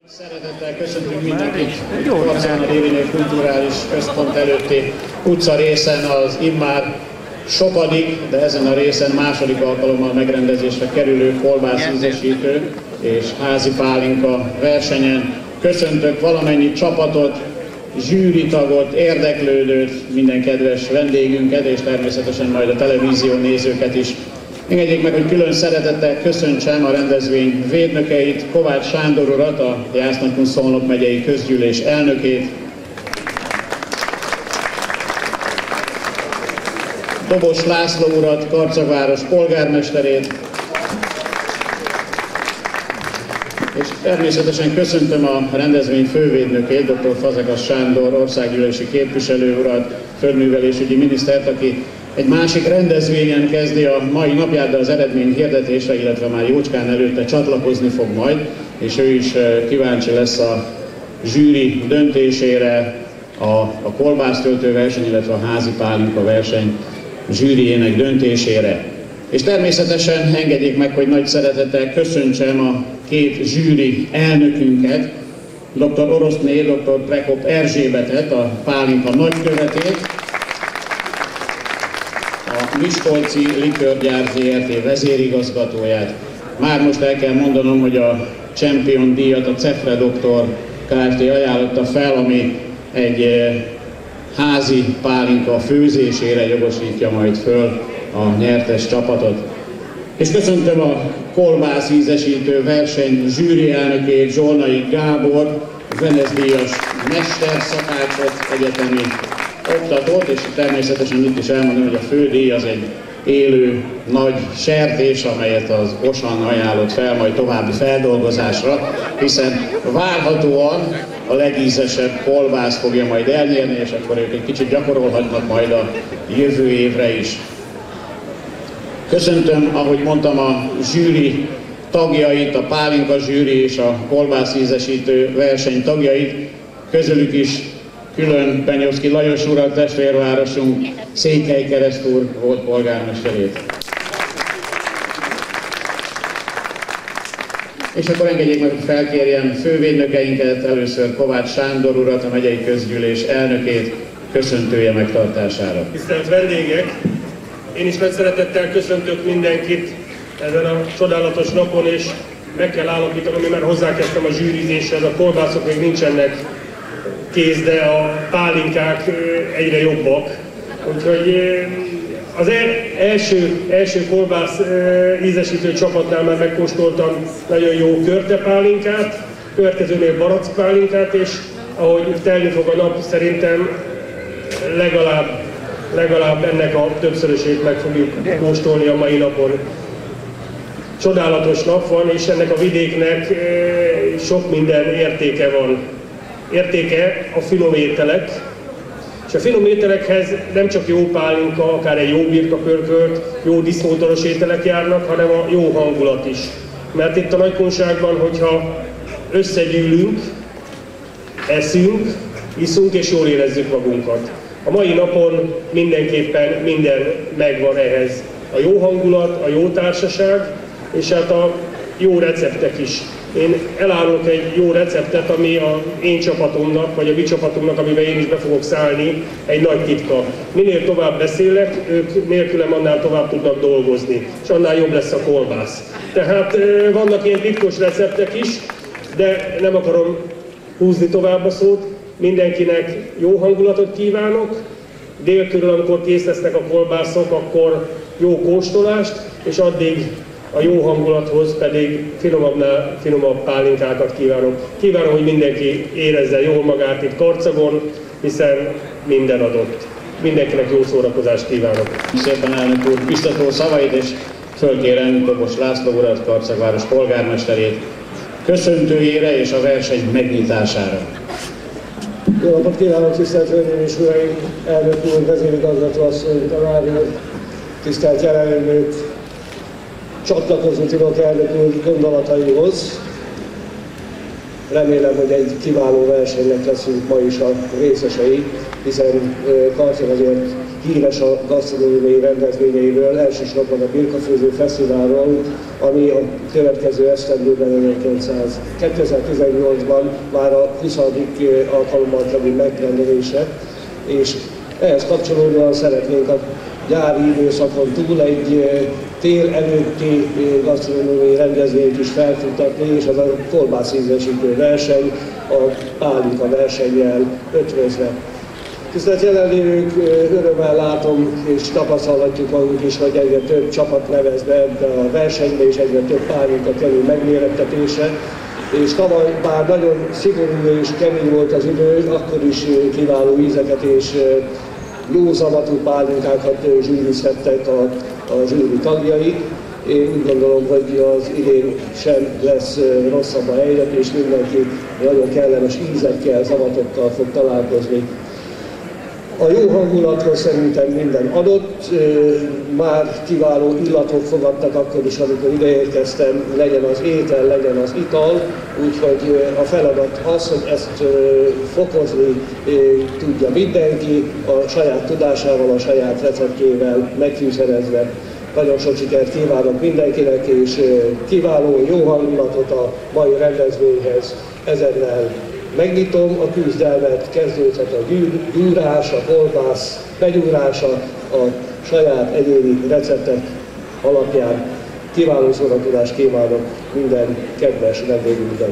Szeretettel köszöntünk mindenkit Karcagona Déviné Kulturális Központ előtti utca részen az immár sokadik, de ezen a részen második alkalommal megrendezésre kerülő kolbászízesítő és házi pálinka versenyen. Köszöntök valamennyi csapatot, zsűritagot, érdeklődőt, minden kedves vendégünket, és természetesen majd a televízió nézőket is. Engedjék meg, hogy külön szeretettel köszöntsem a rendezvény védnökeit, Kovács Sándor urat, a Jász-Nagykun-Szolnok megyei közgyűlés elnökét, Dobos László urat, Karcagváros polgármesterét, és természetesen köszöntöm a rendezvény fővédnökét, dr. Fazekas Sándor országgyűlési képviselő urat, földművelésügyi minisztert, aki egy másik rendezvényen kezdi a mai napját, de az eredmény hirdetésre, illetve már jócskán előtte csatlakozni fog majd, és ő is kíváncsi lesz a zsűri döntésére, a kolbásztöltő verseny, illetve a házi pálinka verseny zsűriének döntésére. És természetesen engedjék meg, hogy nagy szeretettel köszöntsem a két zsűri elnökünket, dr. Oroszné, dr. Prekop Erzsébetet, a pálinka nagykövetét, a Miskolci Likőrgyár Zrt. Vezérigazgatóját. Már most el kell mondanom, hogy a Champion díjat a Cefre Doktor Kft. Ajánlotta fel, ami egy házi pálinka főzésére jogosítja majd föl a nyertes csapatot. És köszöntöm a kolbászízesítő verseny zsűri elnökét, Zsolnai Gábor, Venesz-díjas mesterszakácsot, egyetemi oktatót, és természetesen itt is elmondom, hogy a fődíj az egy élő nagy sertés, amelyet az Osan ajánlott fel majd további feldolgozásra, hiszen várhatóan a legízesebb kolbász fogja majd elnyerni, és akkor ők egy kicsit gyakorolhatnak majd a jövő évre is. Köszöntöm, ahogy mondtam, a zsűri tagjait, a pálinka zsűri és a kolbászízesítő verseny tagjait, közülük is külön Benyovszky Lajos urat, testvérvárosunk Székelykereszt úr volt polgármesterét. És akkor engedjék meg, hogy felkérjem fővédnökeinket, először Kovács Sándor urat, a megyei közgyűlés elnökét köszöntője megtartására. Tisztelt vendégek! Én is nagy szeretettel köszöntök mindenkit ezen a csodálatos napon, és meg kell állapítanom, hogy már hozzákezdtem a zsűrizéshez, a kolbászok még nincsenek kész, de a pálinkák egyre jobbak. Úgyhogy az első kolbász ízesítő csapatnál már megkóstoltam nagyon jó körtepálinkát, következőnél barackpálinkát, és ahogy telni fog a nap, szerintem legalább ennek a többszörösét meg fogjuk kóstolni a mai napon. Csodálatos nap van, és ennek a vidéknek sok minden értéke van. Értéke a finom ételek, és a finom ételekhez nem csak jó pálinka, akár egy jó birkapörkölt, jó diszmótoros ételek járnak, hanem a jó hangulat is. Mert itt a nagykonságban, hogyha összegyűlünk, eszünk, iszunk és jól érezzük magunkat. A mai napon mindenképpen minden megvan ehhez. A jó hangulat, a jó társaság, és hát a jó receptek is. Én elárulok egy jó receptet, ami a én csapatomnak, vagy a mi csapatunknak, amiben én is be fogok szállni, egy nagy titka. Minél tovább beszélek, ők nélkülem annál tovább tudnak dolgozni, és annál jobb lesz a kolbász. Tehát vannak ilyen titkos receptek is, de nem akarom húzni tovább a szót. Mindenkinek jó hangulatot kívánok, dél körül, amikor kész lesznek a kolbászok, akkor jó kóstolást, és addig a jó hangulathoz pedig finomabbnál finomabb pálinkákat kívánok. Kívánom, hogy mindenki érezze jól magát itt Karcagon, hiszen minden adott. Mindenkinek jó szórakozást kívánok. Szépen elnök úr biztató szavait, és fölkérem Dobos László urat, Karcagváros polgármesterét köszöntőjére és a verseny megnyitására. Jó napot kívánok, tisztelt hölgyeim és uraim, elnök úr, vezérigazgató asszony, tanár úr, tisztelt jelenlévők! Csatlakozni tudok elnök úr gondolataihoz. Remélem, hogy egy kiváló versenynek leszünk ma is a részesei, hiszen Karcag azért híres a gasztronómiai rendezvényeiről, elsősorban a Birkafőző Fesztiválról, ami a következő esztendőben 2018-ban már a 20. alkalommal kerül megrendelése, és ehhez kapcsolódóan szeretnénk a gyári időszakon túl egy tél előtti gasztronómiai rendezvényt is felfuttatni, és az a kolbászízesítő verseny a pálinka versennyel ötvözve. Tisztelt jelenlévők, örömmel látom és tapasztalhatjuk magunk is, hogy egyre több csapat nevez be ebbe a versenybe, és egyre több pálinka kerül megmérettetésre. És tavaly bár nagyon szigorú és kemény volt az idő, akkor is kiváló ízeket és jó zavatú pálinkákat zsűrizhettek a zsűri tagjai. Én úgy gondolom, hogy az idén sem lesz rosszabb a helyzet, és mindenki nagyon kellemes ízekkel, zavatokkal fog találkozni. A jó hangulathoz szerintem minden adott, már kiváló illatok fogadtak akkor is, amikor ideérkeztem, legyen az étel, legyen az ital, úgyhogy a feladat az, hogy ezt fokozni tudja mindenki, a saját tudásával, a saját receptjével megfűszerezve. Nagyon sok sikert kívánok mindenkinek, és kiváló, jó hangulatot a mai rendezvényhez. Ezennel megnyitom a küzdelmet, kezdődhet a gyúrás, a kolbász begyúrása a saját egyéni receptek alapján. Kiváló szórakozást kívánok minden kedves vendégünknek!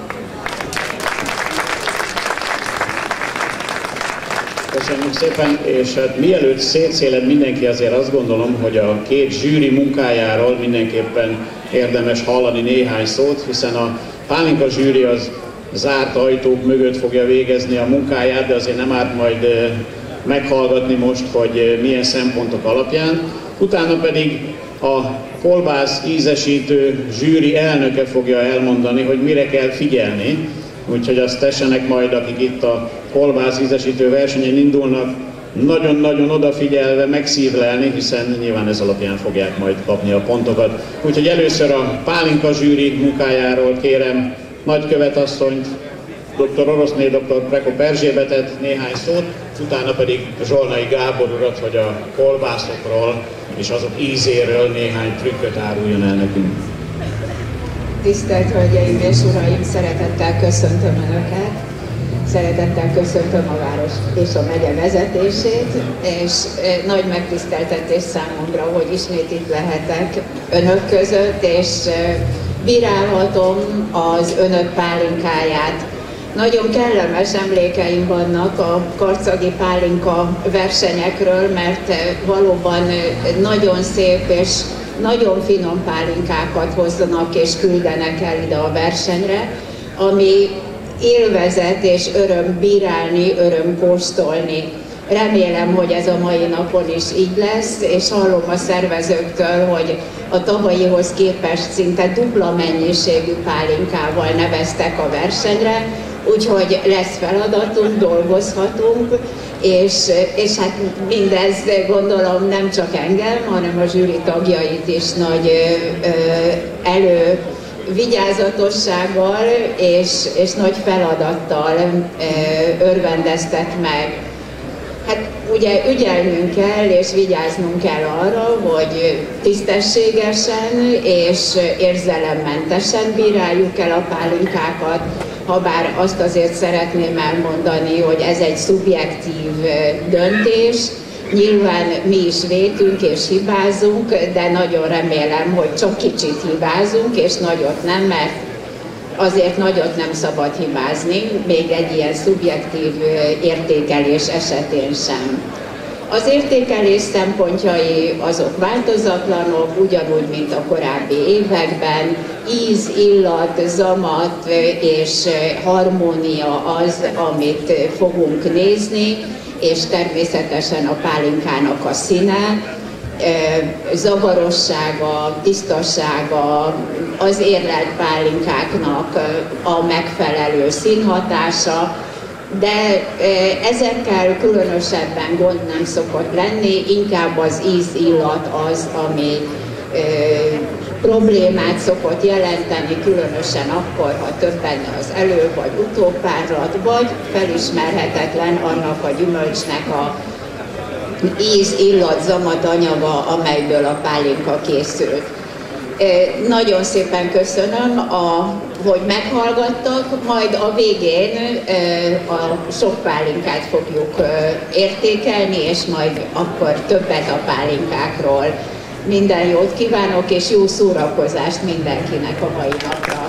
Köszönjük szépen, és hát mielőtt szétszéled mindenki, azért azt gondolom, hogy a két zsűri munkájáról mindenképpen érdemes hallani néhány szót, hiszen a pálinka zsűri az zárt ajtók mögött fogja végezni a munkáját, de azért nem árt majd meghallgatni most, hogy milyen szempontok alapján. Utána pedig a kolbász ízesítő zsűri elnöke fogja elmondani, hogy mire kell figyelni. Úgyhogy azt tessenek majd, akik itt a kolbász ízesítő versenyen indulnak, nagyon-nagyon odafigyelve megszívlelni, hiszen nyilván ez alapján fogják majd kapni a pontokat. Úgyhogy először a pálinka zsűri munkájáról kérem nagykövetasszonyt, dr. Oroszné, dr. Prekop Erzsébetet néhány szót, utána pedig Zsolnai Gábor urat, hogy a kolbászokról és azok ízéről néhány trükköt áruljon el nekünk. Tisztelt Hölgyeim és Uraim, szeretettel köszöntöm Önöket, szeretettel köszöntöm a város és a megye vezetését, és nagy megtiszteltetés számomra, hogy ismét itt lehetek Önök között, és bírálhatom az Önök pálinkáját. Nagyon kellemes emlékeim vannak a karcagi pálinka versenyekről, mert valóban nagyon szép és nagyon finom pálinkákat hozzanak és küldenek el ide a versenyre, ami élvezet és öröm bírálni, öröm kóstolni. Remélem, hogy ez a mai napon is így lesz, és hallom a szervezőktől, hogy a tavalyihoz képest szinte dupla mennyiségű pálinkával neveztek a versenyre, úgyhogy lesz feladatunk, dolgozhatunk, és hát mindez gondolom nem csak engem, hanem a zsűri tagjait is nagy vigyázatossággal és nagy feladattal örvendeztet meg. Hát ugye ügyelnünk kell és vigyáznunk kell arra, hogy tisztességesen és érzelemmentesen bíráljuk el a pálinkákat, habár azt azért szeretném elmondani, hogy ez egy szubjektív döntés. Nyilván mi is vétünk és hibázunk, de nagyon remélem, hogy csak kicsit hibázunk, és nagyot nem, mert azért nagyot nem szabad hibázni, még egy ilyen szubjektív értékelés esetén sem. Az értékelés szempontjai azok változatlanok, ugyanúgy, mint a korábbi években. Íz, illat, zamat és harmónia az, amit fogunk nézni, és természetesen a pálinkának a színe, zavarossága, tisztasága, az érlelt pálinkáknak a megfelelő színhatása, de ezekkel különösebben gond nem szokott lenni, inkább az íz-illat az, ami problémát szokott jelenteni, különösen akkor, ha több benne az elő- vagy utópárlat, vagy felismerhetetlen annak a gyümölcsnek a íz, illat, zamat anyaga, amelyből a pálinka készült. Nagyon szépen köszönöm, hogy meghallgattak, majd a végén a sok pálinkát fogjuk értékelni, és majd akkor többet a pálinkákról. Minden jót kívánok, és jó szórakozást mindenkinek a mai napra.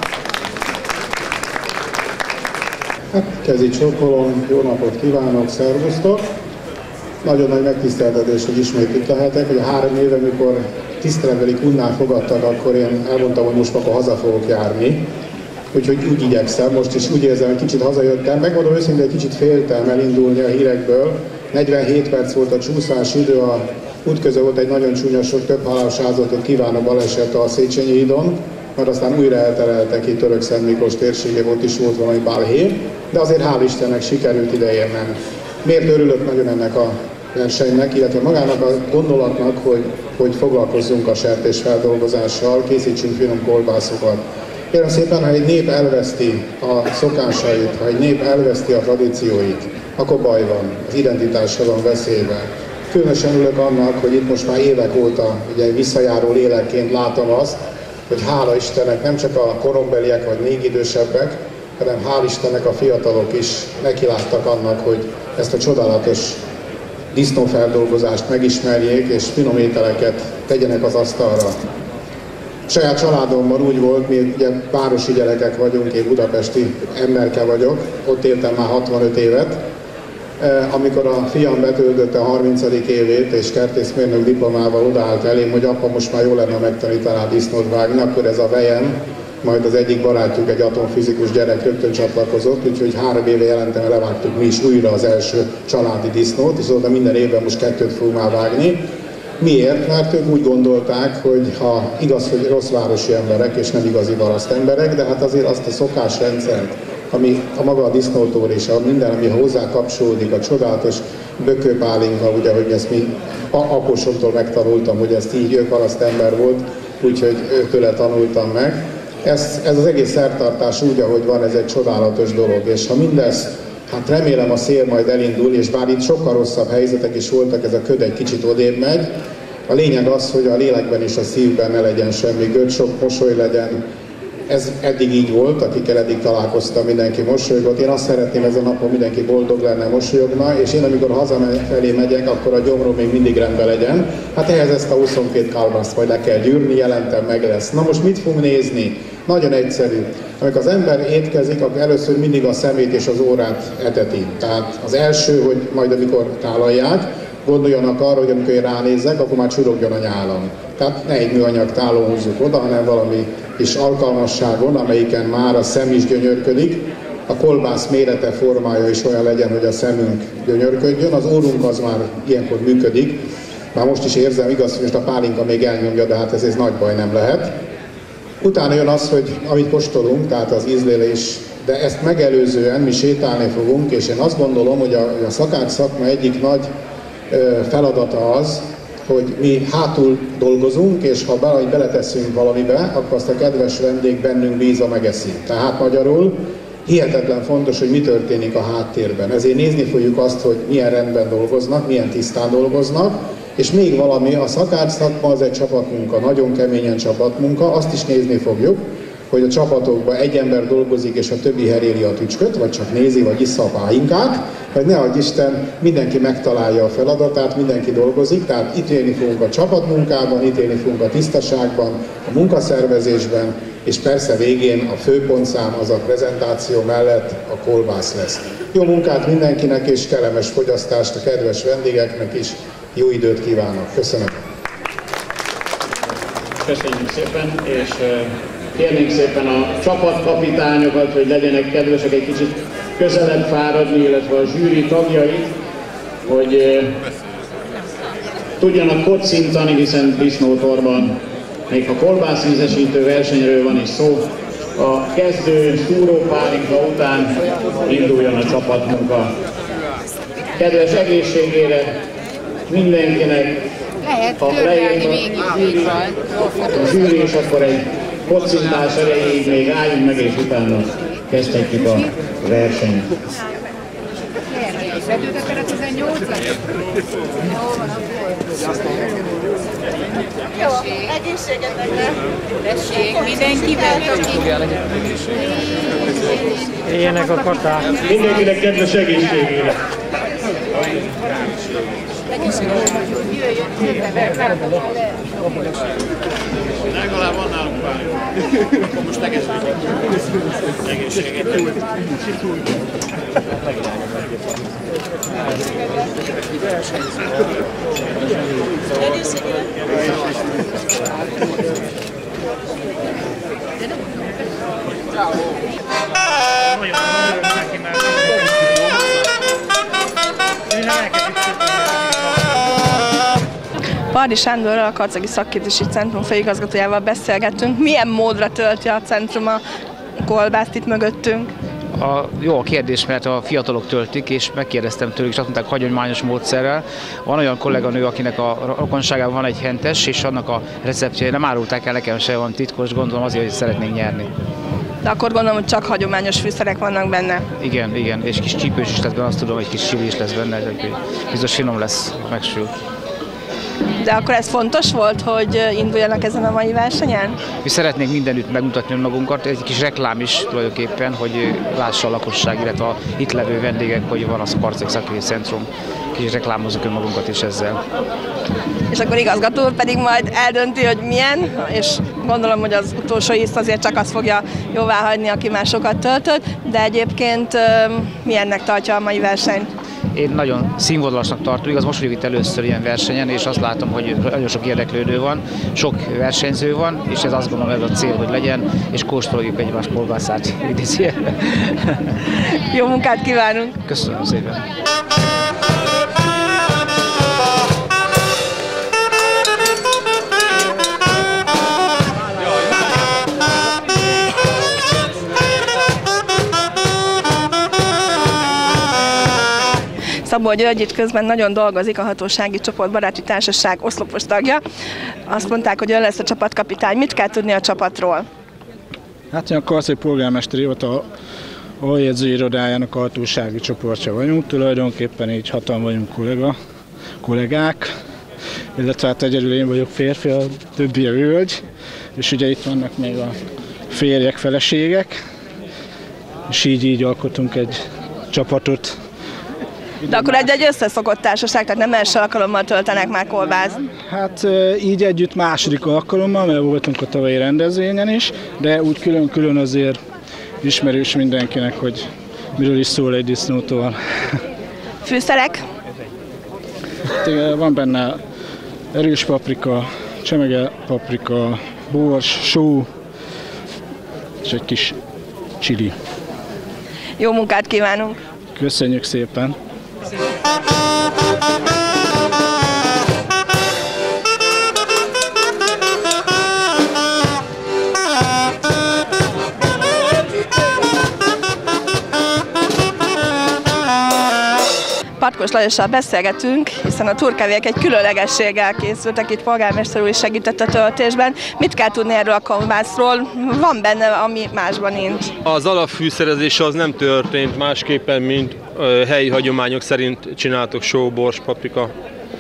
Hát, kezi csókolom, jó napot kívánok, szervusztok! Nagyon nagy megtiszteltetés, hogy ismét itt lehetek, hogy 3 éve, mikor tiszteletbeli kunnál fogadtak, akkor én elmondtam, hogy most akkor haza fogok járni. Úgyhogy úgy igyekszem, most is úgy érzem, hogy kicsit hazajöttem. Megmondom őszintén, egy kicsit féltem elindulni a hírekből. 47 perc volt a csúszás idő, a út közben volt egy nagyon csúnya sok, több halálos áldozatot kívánó baleset a Széchenyi hídon, mert aztán újra eltereltek itt Örökszent Miklós térségében, ott is volt valami balhé, de azért hál' Istennek sikerült ideérnem. Miért örülök nagyon ennek a versenynek, illetve magának a gondolatnak, hogy foglalkozzunk a sertésfeldolgozással, készítsünk finom kolbászokat. Kérem szépen, ha egy nép elveszti a szokásait, ha egy nép elveszti a tradícióit, akkor baj van, az identitása van veszélyben. Különösen örülök annak, hogy itt most már évek óta ugye visszajáró lélekként látom azt, hogy hála Istennek nem csak a korombeliek vagy még idősebbek, hanem hál' Istennek a fiatalok is nekiláttak annak, hogy ezt a csodálatos disznófeldolgozást megismerjék, és finom ételeket tegyenek az asztalra. Saját családomban úgy volt, mi ugye városi gyerekek vagyunk, én budapesti emberke vagyok, ott éltem már 65 évet. Amikor a fiam betöltötte a 30. évét, és kertészmérnök diplomával odaállt elém, hogy apa, most már jó lenne megtanítaná disznót vágni, akkor ez a vejem, majd az egyik barátjuk, egy atomfizikus gyerek rögtön csatlakozott, úgyhogy 3 éve jelentem, levágtuk mi is újra az első családi disznót, és azóta minden évben most 2 fogunk már vágni. Miért? Mert ők úgy gondolták, hogy ha igaz, hogy rossz városi emberek, és nem igazi varaszt emberek, de hát azért azt a szokásrendszert, ami a maga a disznótor és a minden, ami hozzá kapcsolódik, a csodálatos bökőpálinka, ugye, hogy ezt mi apósomtól megtanultam, hogy ezt így őkaraszt ember volt, úgyhogy őtőle tanultam meg. Ez az egész szertartás úgy, ahogy van, ez egy csodálatos dolog, és ha mindez, hát remélem a szél majd elindul, és bár itt sokkal rosszabb helyzetek is voltak, ez a köd egy kicsit odébb megy. A lényeg az, hogy a lélekben és a szívben ne legyen semmi göd, sok mosoly legyen. Ez eddig így volt, akikkel eddig találkoztam, mindenki mosolygott. Én azt szeretném, ezen a napon mindenki boldog lenne, mosolyogna, és én amikor hazafelé megyek, akkor a gyomrom még mindig rendben legyen. Hát ehhez ezt a 22 kalmaszt majd le kell gyűrni, jelentem meg lesz. Na most mit fogunk nézni? Nagyon egyszerű. Amikor az ember étkezik, akkor először mindig a szemét és az órát eteti. Tehát az első, hogy majd amikor tálalják, gondoljanak arra, hogy amikor én ránézzek, akkor már csurogjon a nyálam. Tehát ne egy műanyag tálon húzzuk oda, hanem valami kis alkalmasságon, amelyiken már a szem is gyönyörködik. A kolbász mérete, formája is olyan legyen, hogy a szemünk gyönyörködjön. Az órunk az már ilyenkor működik. Már most is érzem, igaz, hogy most a pálinka még elnyomja, de hát ez nagy baj nem lehet. Utána jön az, hogy amit kóstolunk, tehát az ízlélés, de ezt megelőzően mi sétálni fogunk, és én azt gondolom, hogy a szakács szakma egyik nagy feladata az, hogy mi hátul dolgozunk, és ha valahogy beleteszünk valamibe, akkor azt a kedves vendég bennünk bízva megeszi. Tehát magyarul hihetetlen fontos, hogy mi történik a háttérben. Ezért nézni fogjuk azt, hogy milyen rendben dolgoznak, milyen tisztán dolgoznak, és még valami, a szakács szakma az egy csapatmunka, nagyon keményen csapatmunka, azt is nézni fogjuk, hogy a csapatokban egy ember dolgozik, és a többi heréli a tücsköt, vagy csak nézi, vagy issza a pálinkát, vagy ne adj Isten, mindenki megtalálja a feladatát, mindenki dolgozik, tehát itt élni fogunk a csapatmunkában, itt élni fogunk a tisztaságban, a munkaszervezésben, és persze végén a főpontszám az a prezentáció mellett a kolbász lesz. Jó munkát mindenkinek, és kellemes fogyasztást a kedves vendégeknek is, jó időt kívánok. Köszönöm. Köszönjük szépen, és kérnénk szépen a csapatkapitányokat, hogy legyenek kedvesek egy kicsit közelebb fáradni, illetve a zsűri tagjait, hogy tudjanak kocintani, hiszen disznótorban, még ha kolbászízesítő versenyről van is szó, a kezdő szúrópálinka után induljon a csapatmunka. Kedves egészségére mindenkinek Ha leért a zsűri, és akkor egy kocintás erejéig még álljunk meg, és utána kezdhetjük a versenyt. Betöltötted a 18-at? Jó, egészségetekre! Tessék, mindenkivel, Éljenek a katák! Mindenkinek kedves egészségére! Legalább van nálunk pár. Akkor most egészséget. Pardi Sándorral, a Karcagi Szakképzési Centrum főigazgatójával beszélgettünk. Milyen módra tölti a centrum a kolbászt itt mögöttünk? Jó a kérdés, mert a fiatalok töltik, és megkérdeztem tőlük, és azt mondták, hagyományos módszerrel. Van olyan kolléganő, akinek a rokonságában van egy hentes, és annak a receptjei nem árulták el, nekem se van titkos, gondolom azért, hogy szeretnénk nyerni. De akkor gondolom, hogy csak hagyományos fűszerek vannak benne. Igen, igen, és kis csípős is lesz benne, azt tudom, hogy kis csili is lesz benne, biztos finom lesz, megsül. De akkor ez fontos volt, hogy induljanak ezen a mai versenyen? Mi szeretnénk mindenütt megmutatni magunkat, egy kis reklám is tulajdonképpen, hogy lássa a lakosság, illetve a itt levő vendégek, hogy van az a Karcagi Szakképzési Centrum. Kicsit reklámozzuk önmagunkat is ezzel. És akkor igazgató úr pedig majd eldönti, hogy milyen, és gondolom, hogy az utolsó ízt azért csak azt fogja jóváhagyni, aki már sokat töltött, de egyébként milyennek tartja a mai versenyt? Én nagyon színvonalasnak tartom, igaz, most vagyok itt először ilyen versenyen, és azt látom, hogy nagyon sok érdeklődő van, sok versenyző van, és ez azt gondolom, ez a cél, hogy legyen, és kóstoljuk egymás kolbászát. Jó munkát kívánunk! Köszönöm szépen! Szabó György itt közben nagyon dolgozik, a Hatósági Csoport Baráti Társaság oszlopos tagja. Azt mondták, hogy ön lesz a csapatkapitány. Mit kell tudni a csapatról? Hát a Karcagi Polgármesteri Hivatal aljegyző irodájának a hatósági csoportja vagyunk. Tulajdonképpen így hatan vagyunk kollégák, illetve hát egyedül én vagyok férfi, a többi a hölgy, és ugye itt vannak még a férjek, feleségek, és így alkotunk egy csapatot. De akkor egy összeszokott társaság, tehát nem első alkalommal töltenek már kolbászt? Hát így együtt második alkalommal, mert voltunk a tavalyi rendezvényen is, de úgy külön-külön azért ismerős mindenkinek, hogy miről is szól egy disznótól. Fűszerek? Van benne erős paprika, csemege paprika, bors, só és egy kis chili. Jó munkát kívánunk! Köszönjük szépen! Patkos Lajossal beszélgetünk, hiszen a turkávék egy különlegességgel készültek, itt polgármester úr is segített a töltésben. Mit kell tudni erről a kolbászról? Van benne, ami másban nincs. Az alapfűszerezés az nem történt másképpen, mint helyi hagyományok szerint csináltok só, bors, paprika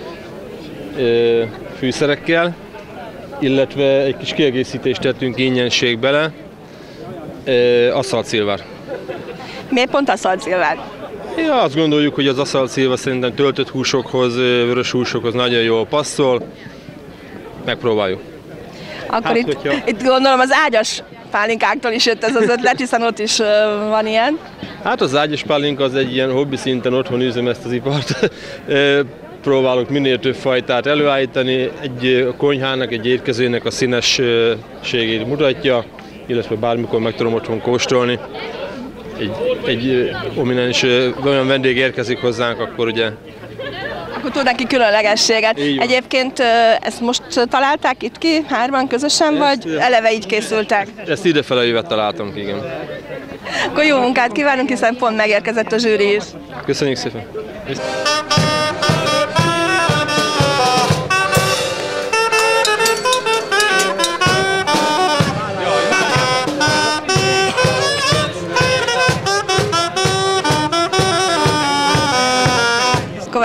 fűszerekkel, illetve egy kis kiegészítést tettünk ingyensség bele, aszaltszilvár. Miért pont aszaltszilvár? Ja, azt gondoljuk, hogy az aszaltszilva szerintem töltött húsokhoz, vörös húsokhoz nagyon jól passzol. Megpróbáljuk. Akkor itt gondolom az ágyas pálinkáktól is jött ez az ötlet, hiszen ott is van ilyen. Hát az ágyas pálinka az egy ilyen hobbi szinten, otthon űzöm ezt az ipart. Próbálok minél több fajtát előállítani. Egy konyhának, egy étkezőnek a színességét mutatja, illetve bármikor meg tudom otthon kóstolni. Egy ominens olyan vendég érkezik hozzánk, akkor ugye... Akkor tud neki különlegességet. Egyébként ezt most találták itt ki, hárman közösen, vagy eleve így készültek? Ezt idefele jövet találtam ki, igen. Akkor jó munkát kívánunk, hiszen pont megérkezett a zsűri is. Köszönjük szépen!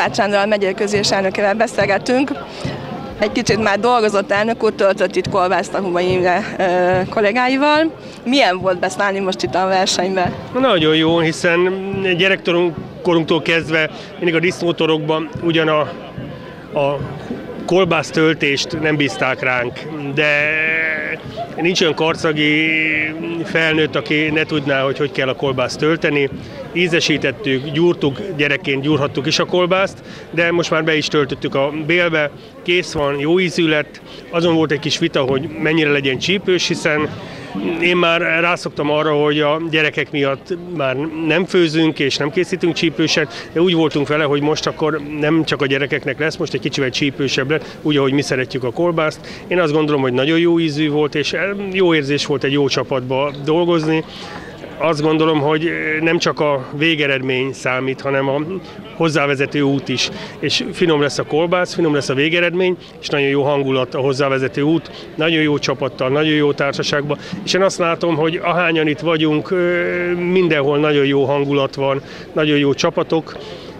Kovács Sándorral, megyei közgyűlés elnökével beszélgettünk. Egy kicsit már dolgozott elnök úr, töltött itt kolbászt a Hubai Imre kollégáival. Milyen volt beszállni most itt a versenyben? Nagyon jó, hiszen gyerekkorunktól kezdve mindig a disznótorokban ugyan a kolbásztöltést nem bízták ránk, de nincs olyan karcagi felnőtt, aki ne tudná, hogy kell a kolbászt tölteni. Ízesítettük, gyúrtuk, gyerekként gyúrhattuk is a kolbászt, de most már be is töltöttük a bélbe, kész van, jó ízű lett. Azon volt egy kis vita, hogy mennyire legyen csípős, hiszen én már rászoktam arra, hogy a gyerekek miatt már nem főzünk és nem készítünk csípőset, de úgy voltunk vele, hogy most akkor nem csak a gyerekeknek lesz, most egy kicsivel csípősebb lett, úgy, ahogy mi szeretjük a kolbászt. Én azt gondolom, hogy nagyon jó ízű volt, és jó érzés volt egy jó csapatba dolgozni. Azt gondolom, hogy nem csak a végeredmény számít, hanem a hozzávezető út is. És finom lesz a kolbász, finom lesz a végeredmény, és nagyon jó hangulat a hozzávezető út, nagyon jó csapattal, nagyon jó társaságban. És én azt látom, hogy ahányan itt vagyunk, mindenhol nagyon jó hangulat van, nagyon jó csapatok.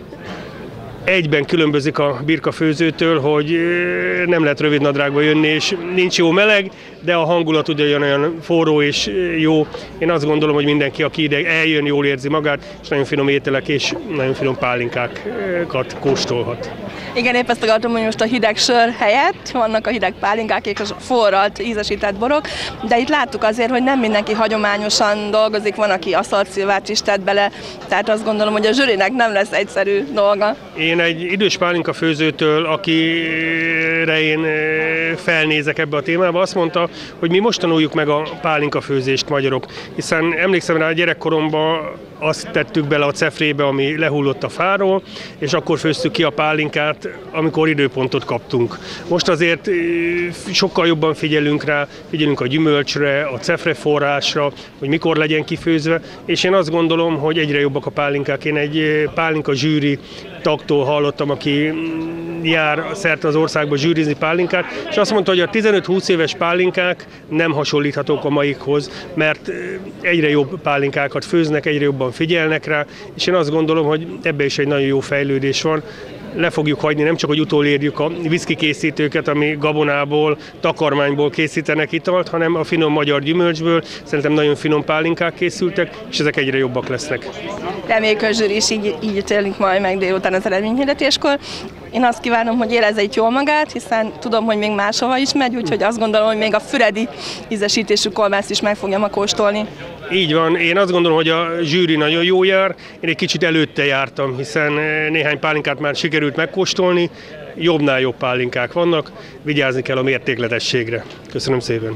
Egyben különbözik a birkafőzőtől, hogy nem lehet rövidnadrágba jönni, és nincs jó meleg, de a hangulat ugyanolyan forró és jó. Én azt gondolom, hogy mindenki, aki ide eljön, jól érzi magát, és nagyon finom ételek és nagyon finom pálinkákat kóstolhat. Igen, épp ezt akartam, hogy most a hideg sör helyett vannak a hideg pálinkák és a forralt, ízesített borok, de itt láttuk azért, hogy nem mindenki hagyományosan dolgozik, van, aki aszaltszilvát is tett bele, tehát azt gondolom, hogy a zsűrinek nem lesz egyszerű dolga. Én egy idős pálinkafőzőtől, akire én felnézek ebbe a témába, azt mondta, hogy mi most tanuljuk meg a pálinkafőzést, magyarok, hiszen emlékszem rá, a gyerekkoromban azt tettük bele a cefrébe, ami lehullott a fáról, és akkor főztük ki a pálinkát, amikor időpontot kaptunk. Most azért sokkal jobban figyelünk rá, figyelünk a gyümölcsre, a cefreforrásra, hogy mikor legyen kifőzve, és én azt gondolom, hogy egyre jobbak a pálinkák. Én egy pálinka zsűri tagtól hallottam, aki jár szerte az országba zsűrizni pálinkát, és azt mondta, hogy a 15-20 éves pálinkák nem hasonlíthatók a maikhoz, mert egyre jobb pálinkákat főznek, egyre jobban figyelnek rá, és én azt gondolom, hogy ebben is egy nagyon jó fejlődés van. Le fogjuk hagyni, nem csak, hogy utolérjük a viszki készítőket, ami gabonából, takarmányból készítenek italt, hanem a finom magyar gyümölcsből. Szerintem nagyon finom pálinkák készültek, és ezek egyre jobbak lesznek. Reméljük, a zsűri is így ítélik majd meg délután az eredményhirdetéskor. Én azt kívánom, hogy érezze itt jól magát, hiszen tudom, hogy még máshova is megy, úgyhogy azt gondolom, hogy még a füredi ízesítésű kolbászt is meg fogja ma kóstolni. Így van, én azt gondolom, hogy a zsűri nagyon jó jár, én egy kicsit előtte jártam, hiszen néhány pálinkát már sikerült megkóstolni, jobbnál jobb pálinkák vannak, vigyázni kell a mértékletességre. Köszönöm szépen!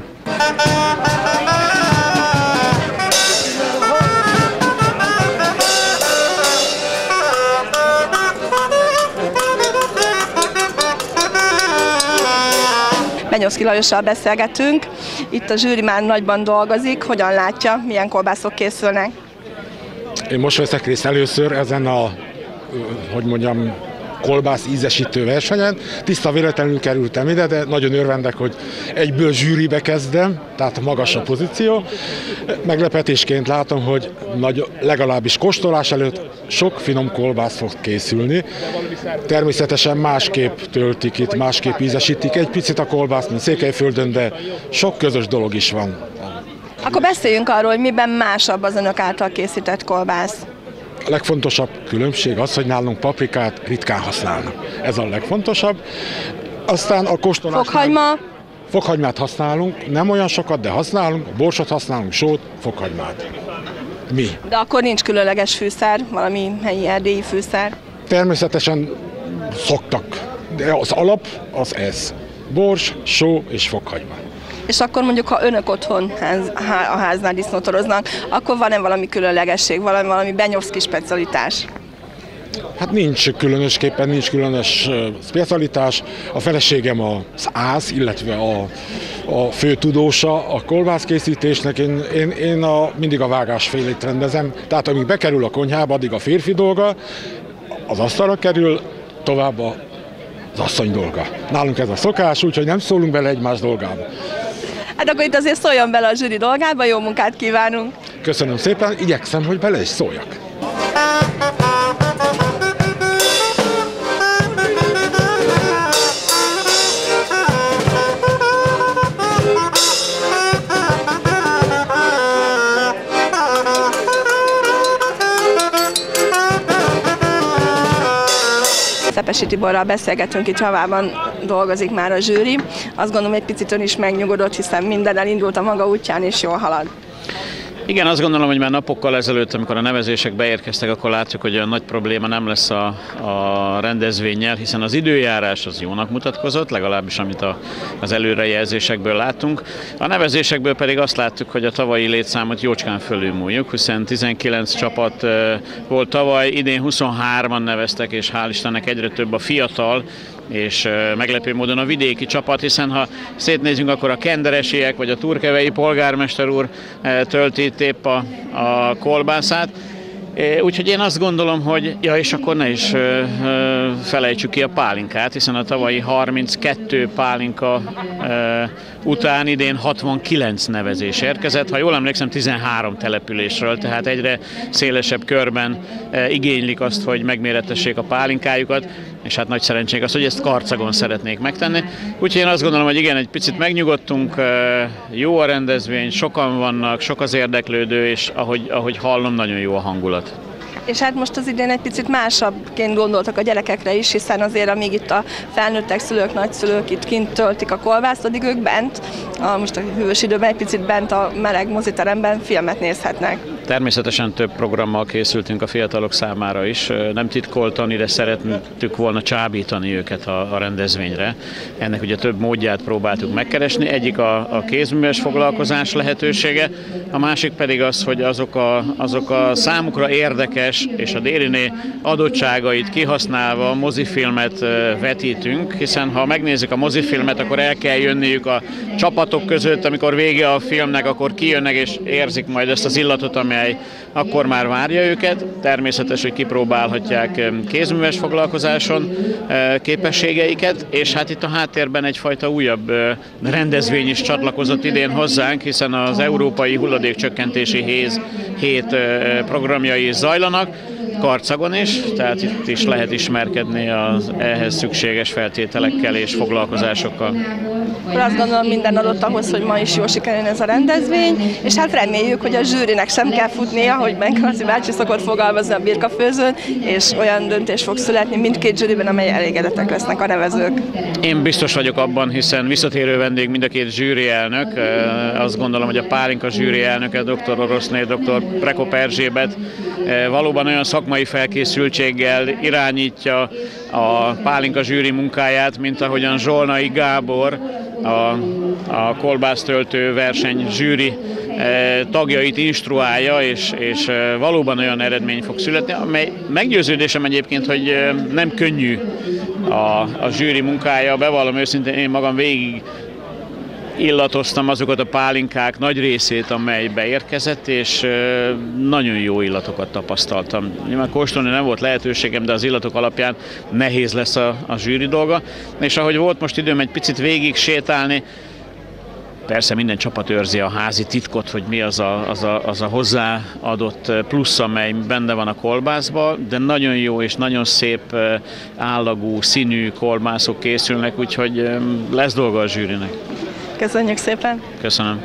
Benyoszki Lajossal beszélgetünk, itt a zsűri már nagyban dolgozik, hogyan látja, milyen kolbászok készülnek? Én most veszek részt először ezen a, hogy mondjam, kolbász ízesítő versenyen. Tiszta véletlenül kerültem ide, de nagyon örvendek, hogy egyből zsűribe kezdem, tehát magas a pozíció. Meglepetésként látom, hogy legalábbis kóstolás előtt sok finom kolbász fog készülni. Természetesen másképp töltik itt, másképp ízesítik egy picit a kolbászt, mint Székelyföldön, de sok közös dolog is van. Akkor beszéljünk arról, hogy miben másabb az önök által készített kolbász. A legfontosabb különbség az, hogy nálunk paprikát ritkán használnak. Ez a legfontosabb. Aztán a kóstolásnál... Fokhagyma? Fokhagymát használunk, nem olyan sokat, de használunk. Borsot használunk, sót, fokhagymát. Mi? De akkor nincs különleges fűszer, valami helyi erdélyi fűszer? Természetesen szoktak, de az alap az ez. Bors, só és fokhagyma. És akkor mondjuk, ha önök otthon a háznál disznótoroznak, akkor van-e valami különlegesség, valami Benyoszki specialitás? Hát nincs különös specialitás. A feleségem az ász, illetve a fő tudósa a kolbászkészítésnek. Én mindig a vágásfélét rendezem. Tehát amíg bekerül a konyhába, addig a férfi dolga, az asztalra kerül, tovább az asszony dolga. Nálunk ez a szokás, úgyhogy nem szólunk bele egymás dolgába. Hát akkor itt azért szóljon bele a zsűri dolgába, jó munkát kívánunk! Köszönöm szépen, igyekszem, hogy bele is szóljak. Szepesi Tiborral beszélgetünk, itt Javában dolgozik már a zsűri. Azt gondolom, egy picit ön is megnyugodott, hiszen minden elindult a maga útján és jól halad. Igen, azt gondolom, hogy már napokkal ezelőtt, amikor a nevezések beérkeztek, akkor látjuk, hogy olyan nagy probléma nem lesz a rendezvénnyel, hiszen az időjárás az jónak mutatkozott, legalábbis amit az előrejelzésekből láttunk. A nevezésekből pedig azt láttuk, hogy a tavalyi létszámot jócskán fölülmúljuk, hiszen 19 csapat volt tavaly, idén 23-an neveztek, és hál' Istennek egyre több a fiatal, és meglepő módon a vidéki csapat, hiszen ha szétnézünk, akkor a kenderesiek vagy a turkevei polgármester úr tölti itt épp a kolbászát. Úgyhogy én azt gondolom, hogy és akkor ne is felejtsük ki a pálinkát, hiszen a tavalyi 32 pálinka után idén 69 nevezés érkezett. Ha jól emlékszem, 13 településről, tehát egyre szélesebb körben igénylik azt, hogy megméretessék a pálinkájukat, és hát nagy szerencsénk az, hogy ezt Karcagon szeretnék megtenni. Úgyhogy én azt gondolom, hogy igen, egy picit megnyugodtunk, jó a rendezvény, sokan vannak, sok az érdeklődő, és ahogy hallom, nagyon jó a hangulat. És hát most az idén egy picit másabbként gondoltak a gyerekekre is, hiszen azért amíg itt a felnőttek, szülők, nagyszülők itt kint töltik a kolbászt, addig ők bent, most a hűvös időben egy picit bent a meleg moziteremben filmet nézhetnek. Természetesen több programmal készültünk a fiatalok számára is. Nem titkoltan ide szerettük volna csábítani őket a rendezvényre. Ennek ugye több módját próbáltuk megkeresni. Egyik a kézműves foglalkozás lehetősége, a másik pedig az, hogy azok a számukra érdekes és a Dériné adottságait kihasználva mozifilmet vetítünk, hiszen ha megnézzük a mozifilmet, akkor el kell jönniük a csapatok között, amikor vége a filmnek, akkor kijönnek és érzik majd ezt az illatot, amely akkor már várja őket. Természetes, hogy kipróbálhatják kézműves foglalkozáson képességeiket, és hát itt a háttérben egyfajta újabb rendezvény is csatlakozott idén hozzánk, hiszen az Európai Hulladékcsökkentési Hét programjai is zajlanak, Karcagon is, tehát itt is lehet ismerkedni az ehhez szükséges feltételekkel és foglalkozásokkal. Akkor azt gondolom, minden adott ahhoz, hogy ma is jól sikerül ez a rendezvény, és hát reméljük, hogy a zsűrinek sem kell futnia, hogy Benkarci bácsi szokott fogalmazni a birkafőzőn, és olyan döntés fog születni mindkét zsűriben, amely elégedettek lesznek a nevezők. Én biztos vagyok abban, hiszen visszatérő vendég mind a két zsűri elnök. Azt gondolom, hogy a pálinka zsűri elnöke, dr. Oroszné, dr. Prekop Erzsébet valóban olyan szakmai felkészültséggel irányítja a pálinka zsűri munkáját, mint ahogyan Zsolnai Gábor, a kolbásztöltő verseny zsűri tagjait instruálja, és valóban olyan eredmény fog születni, amely meggyőződésem egyébként, hogy nem könnyű a zsűri munkája. Bevallom őszintén, én magam végig illatoztam azokat a pálinkák nagy részét, amely beérkezett, és nagyon jó illatokat tapasztaltam. Nyilván kóstolni nem volt lehetőségem, de az illatok alapján nehéz lesz a zsűri dolga. És ahogy volt most időm egy picit végig sétálni, persze minden csapat őrzi a házi titkot, hogy mi az a hozzáadott plusz, amely benne van a kolbászba, de nagyon jó és nagyon szép állagú, színű kolbászok készülnek, úgyhogy lesz dolga a zsűrinek. Köszönjük szépen! Köszönöm!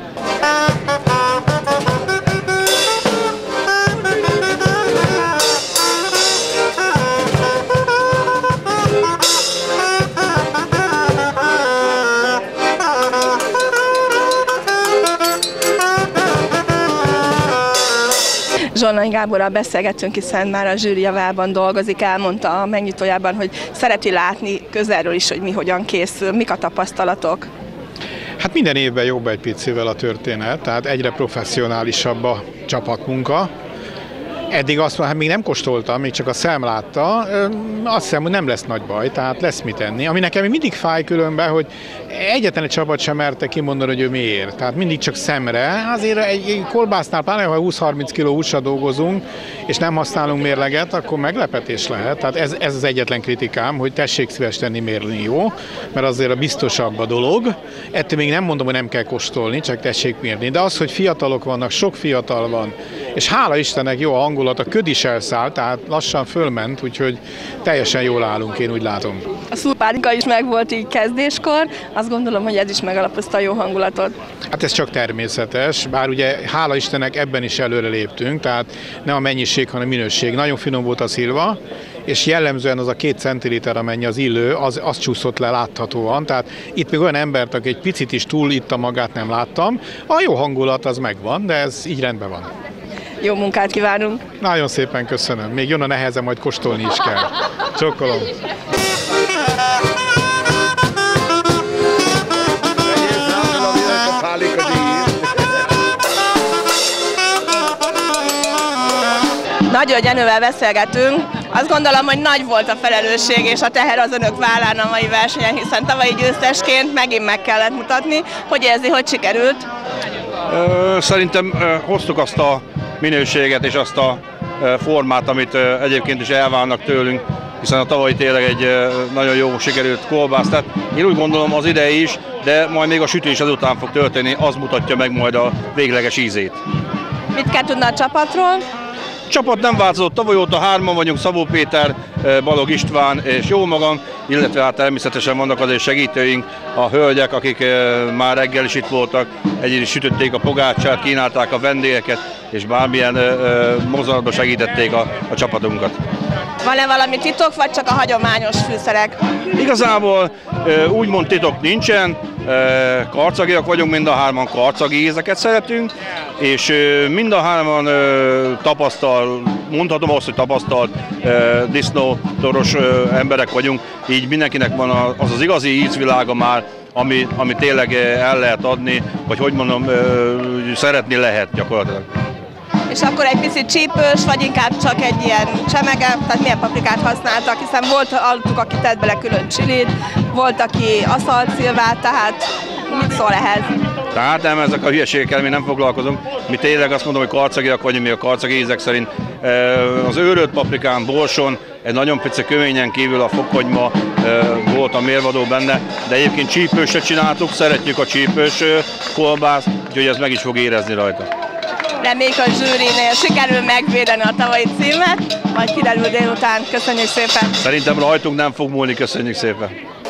Zsolnai Gáborral beszélgettünk, hiszen már a zsűri Javában dolgozik, elmondta a megnyitójában, hogy szereti látni közelről is, hogy mi hogyan készül, mik a tapasztalatok. Hát minden évben jobb egy picivel a történet, tehát egyre professzionálisabb a csapatmunka. Eddig azt mondom, hát még nem kóstoltam, még csak a szem látta, azt hiszem, hogy nem lesz nagy baj, tehát lesz mit enni. Ami nekem mindig fáj különben, hogy egyetlen egy csapat sem merte kimondani, hogy ő miért. Tehát mindig csak szemre. Azért egy kolbásznál, pláne ha 20-30 kg hússal dolgozunk, és nem használunk mérleget, akkor meglepetés lehet. Tehát ez az egyetlen kritikám, hogy tessék szíves tenni mérni, jó? Mert azért a biztosabb a dolog. Ettől még nem mondom, hogy nem kell kóstolni, csak tessék mérni. De az, hogy fiatalok vannak, sok fiatal van, és hála Istennek jó a hangulat, a köd is elszállt, tehát lassan fölment, úgyhogy teljesen jól állunk, én úgy látom. A szúrpálinka is megvolt így kezdéskor, azt gondolom, hogy ez is megalapozta a jó hangulatot. Hát ez csak természetes, bár ugye hála Istennek ebben is előre léptünk, tehát nem a mennyiség, hanem a minőség. Nagyon finom volt a szilva, és jellemzően az a 2 centiliter, amennyi az illő, az csúszott le láthatóan. Tehát itt még olyan embert, aki egy picit is túl itta magát, nem láttam. A jó hangulat az megvan, de ez így rendben van. Jó munkát kívánunk! Nagyon szépen köszönöm. Még jön a neheze, majd kóstolni is kell. Csókolom! Nagy Jenővel beszélgetünk. Azt gondolom, hogy nagy volt a felelősség és a teher az önök vállán a mai versenyen, hiszen tavalyi győztesként megint meg kellett mutatni. Hogy érzi, hogy sikerült? Szerintem hoztuk azt a minőséget és azt a formát, amit egyébként is elvárnak tőlünk, hiszen a tavalyi tényleg egy nagyon jó sikerült kolbász. Tehát én úgy gondolom az idei is, de majd még a sütés azután fog történni, az mutatja meg majd a végleges ízét. Mit kell tudni a csapatról? Csapat nem változott, tavaly óta 3-an vagyunk, Szabó Péter, Balog István és jó magam, illetve hát természetesen vannak azért segítőink, a hölgyek, akik már reggel is itt voltak, egyébként sütötték a pogácsát, kínálták a vendégeket, és bármilyen mozdulatban segítették a csapatunkat. Van-e valami titok, vagy csak a hagyományos fűszerek? Igazából úgymond titok nincsen, karcagiak vagyunk, mind a 3-an karcagi ízeket szeretünk, és mind a 3-an mondhatom azt, hogy tapasztalt disznótoros emberek vagyunk, így mindenkinek van az igazi ízvilága már, ami tényleg el lehet adni, vagy hogy mondom, szeretni lehet gyakorlatilag. És akkor egy picit csípős, vagy inkább csak egy ilyen csemege, tehát milyen paprikát használtak, hiszen volt aludtuk, aki tett bele külön csilit, volt, aki aszalt szilvát, tehát mit szól ehhez? Tehát nem, ezek a hülyeségekkel mi nem foglalkozunk. Mi tényleg azt mondom, hogy karcagiak vagyunk, mi a karcagi ízek szerint. Az őrölt paprikán, borson, egy nagyon pici kövényen kívül a fokhagyma volt a mérvadó benne, de egyébként csípősre csináltuk, szeretjük a csípős kolbászt, úgyhogy ez meg is fog érezni rajta. Reméljük, a zsűrinél sikerül megvédeni a tavalyi címet, majd kiderül délután. Köszönjük szépen! Szerintem rajtunk nem fog múlni, köszönjük szépen!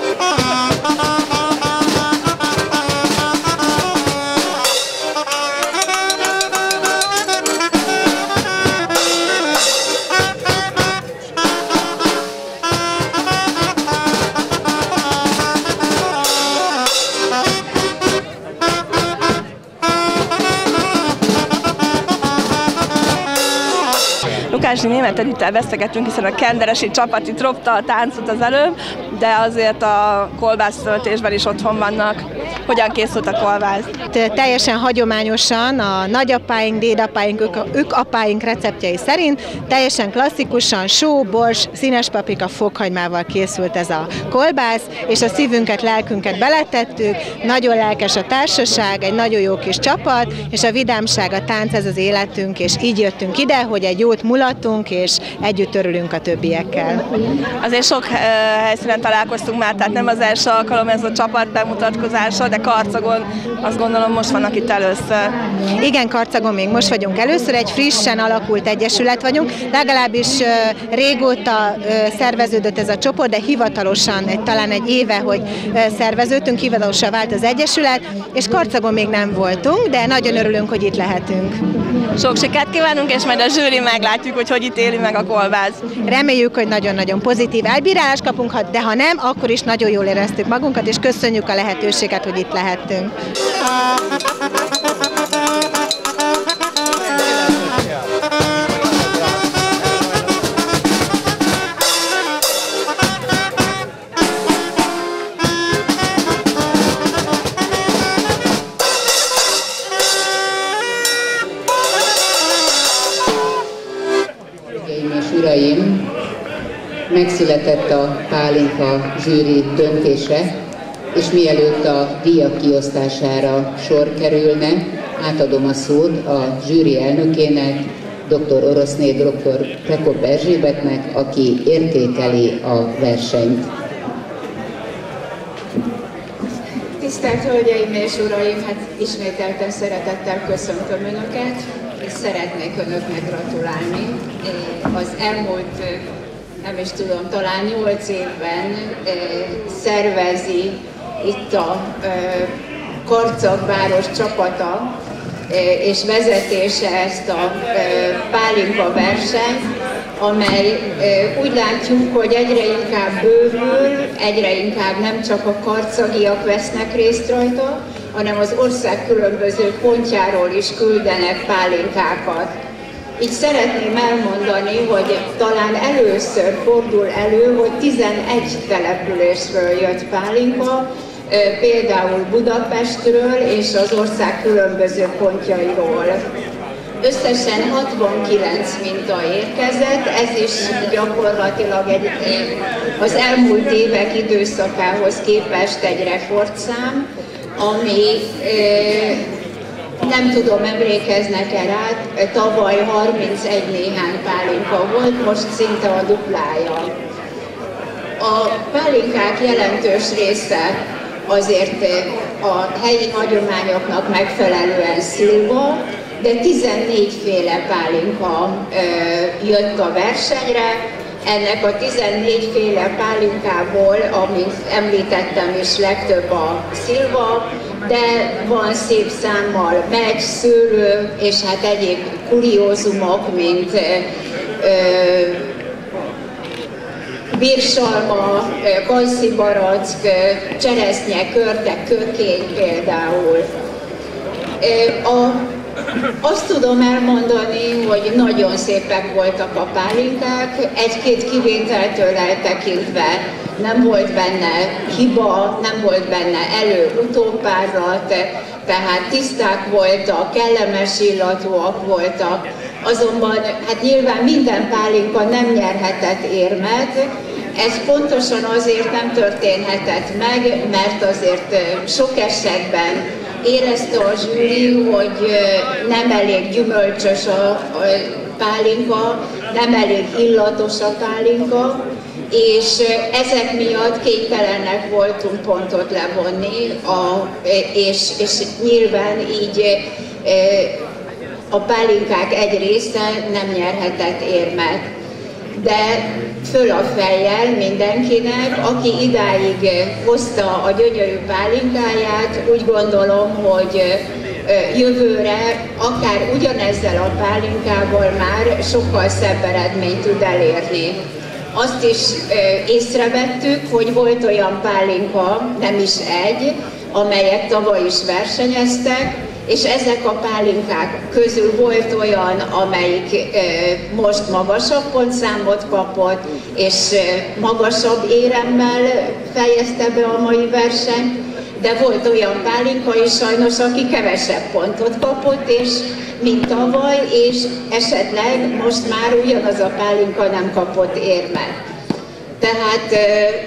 Lukási Német Edittel beszélgettünk, hiszen a kenderesi csapat itt ropta a táncot az előbb, de azért a kolbásztöltésben is otthon vannak. Hogyan készült a kolbász? Teljesen hagyományosan a nagyapáink, dédapáink, ők apáink receptjei szerint teljesen klasszikusan só, bors, színes paprika, fokhagymával készült ez a kolbász, és a szívünket, lelkünket beletettük, nagyon lelkes a társaság, egy nagyon jó kis csapat, és a vidámság, a tánc, ez az életünk, és így jöttünk ide, hogy egy jót mulatunk, és együtt örülünk a többiekkel. Azért sok helyszínen találkoztunk már, tehát nem az első alkalom ez a csapat bemutatkozása, de Karcagon azt gondolom most vannak itt először. Igen, Karcagon még most vagyunk először, egy frissen alakult egyesület vagyunk, legalábbis régóta szerveződött ez a csoport, de hivatalosan talán egy éve, hogy szerveződtünk, hivatalosan vált az egyesület, és Karcagon még nem voltunk, de nagyon örülünk, hogy itt lehetünk. Sok sikert kívánunk, és majd a zsűri meglátjuk, hogy ítéli meg a kolbász. Reméljük, hogy nagyon-nagyon pozitív elbírálást kapunk, de ha nem, akkor is nagyon jól éreztük magunkat, és köszönjük a lehetőséget, hogy itt lehettünk. Uraim, megszületett a pálinka zsűri döntése, és mielőtt a díjak kiosztására sor kerülne, átadom a szót a zsűri elnökének, dr. Oroszné dr. Prekop Erzsébetnek, aki értékeli a versenyt. Tisztelt Hölgyeim és Uraim, hát ismételten szeretettel köszöntöm Önöket. szeretnék önöknek gratulálni. Az elmúlt, nem is tudom, talán 8 évben szervezi itt a Karcag város csapata és vezetése ezt a pálinka versenyt, amely úgy látjuk, hogy egyre inkább bővül, egyre inkább nem csak a karcagiak vesznek részt rajta, hanem az ország különböző pontjáról is küldenek pálinkákat. Így szeretném elmondani, hogy talán először fordul elő, hogy 11 településről jött pálinka, például Budapestről és az ország különböző pontjairól. Összesen 69 minta érkezett, ez is gyakorlatilag az elmúlt évek időszakához képest egy rekordszám, ami nem tudom, emlékeznek-e rá, tavaly 31 néhány pálinka volt, most szinte a duplája. A pálinkák jelentős része azért a helyi hagyományoknak megfelelően szilva, de 14 féle pálinka jött a versenyre. Ennek a 14 féle pálinkából, amit említettem is, legtöbb a szilva, de van szép számmal megy, szőlő, és hát egyéb kuriózumok, mint bírsalma, kajszibarack, cseresznye, körte, kökény például. Azt tudom elmondani, hogy nagyon szépek voltak a pálinkák, egy-két kivételtől eltekintve nem volt benne hiba, nem volt benne elő-utópárlat, tehát tiszták voltak, kellemes illatúak voltak, azonban hát nyilván minden pálinka nem nyerhetett érmet. Ez pontosan azért nem történhetett meg, mert azért sok esetben érezte a zsűri, hogy nem elég gyümölcsös a pálinka, nem elég illatos a pálinka, és ezek miatt kénytelenek voltunk pontot levonni, és nyilván így a pálinkák egy része nem nyerhetett érmet. De föl a fejjel mindenkinek, aki idáig hozta a gyönyörű pálinkáját, úgy gondolom, hogy jövőre akár ugyanezzel a pálinkával már sokkal szebb eredményt tud elérni. Azt is észrevettük, hogy volt olyan pálinka, nem is egy, amelyek tavaly is versenyeztek, és ezek a pálinkák közül volt olyan, amelyik most magasabb pontszámot kapott, és magasabb éremmel fejezte be a mai versenyt, de volt olyan pálinka is sajnos, aki kevesebb pontot kapott, és mint tavaly, és esetleg most már ugyanaz a pálinka nem kapott érmet. Tehát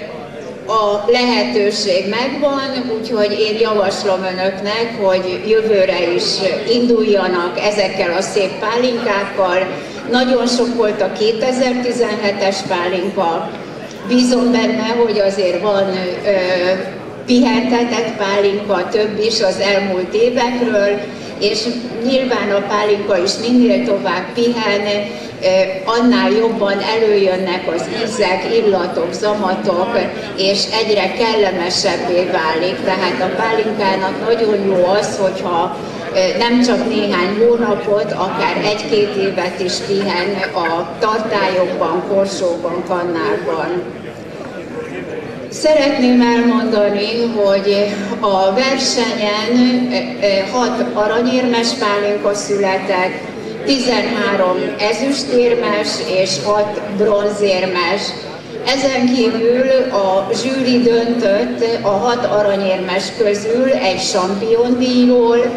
a lehetőség megvan, úgyhogy én javaslom önöknek, hogy jövőre is induljanak ezekkel a szép pálinkákkal. Nagyon sok volt a 2017-es pálinka. Bízom benne, hogy azért van pihentetett pálinka, több is az elmúlt évekről, és nyilván a pálinka is minél tovább pihen, annál jobban előjönnek az ízek, illatok, zamatok, és egyre kellemesebbé válik. Tehát a pálinkának nagyon jó az, hogyha nem csak néhány hónapot, akár 1-2 évet is pihen a tartályokban, korsóban, kannálban. Szeretném elmondani, hogy a versenyen 6 aranyérmes pálinka született, 13 ezüstérmes és 6 bronzérmes. Ezen kívül a zsűri döntött a 6 aranyérmes közül egy champion-díjról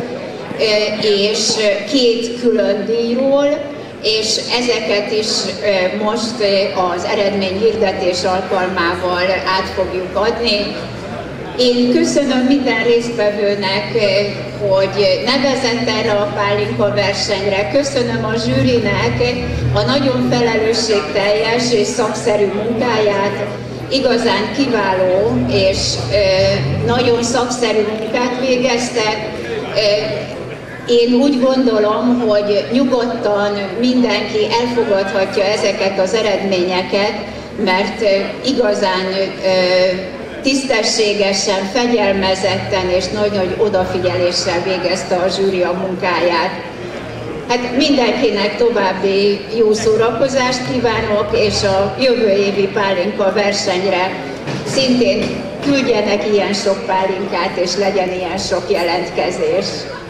és 2 külön díjról, és ezeket is most az eredményhirdetés alkalmával át fogjuk adni. Én köszönöm minden résztvevőnek, hogy nevezett erre a pálinka versenyre. Köszönöm a zsűrinek a nagyon felelősségteljes és szakszerű munkáját. Igazán kiváló és nagyon szakszerű munkát végeztek. Én úgy gondolom, hogy nyugodtan mindenki elfogadhatja ezeket az eredményeket, mert igazán tisztességesen, fegyelmezetten és nagy odafigyeléssel végezte a zsűri a munkáját. Hát mindenkinek további jó szórakozást kívánok, és a jövő évi pálinka versenyre szintén küldjenek ilyen sok pálinkát, és legyen ilyen sok jelentkezés.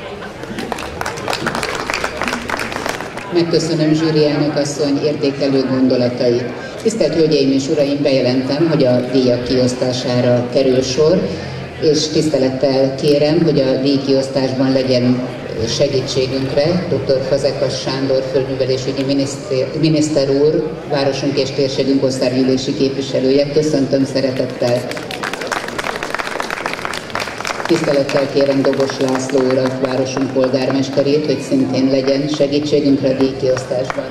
Megköszönöm zsűri elnök asszony értékelő gondolatait. Tisztelt Hölgyeim és Uraim, bejelentem, hogy a díjak kiosztására kerül sor, és tisztelettel kérem, hogy a díjkiosztásban legyen segítségünkre dr. Fazekas Sándor földművelésügyi miniszter úr, városunk és térségünk osztálygyűlési képviselője. Köszöntöm szeretettel. Tisztelettel kérem Dobos László urat, városunk polgármesterét, hogy szintén legyen segítségünkre a díjkiosztásban.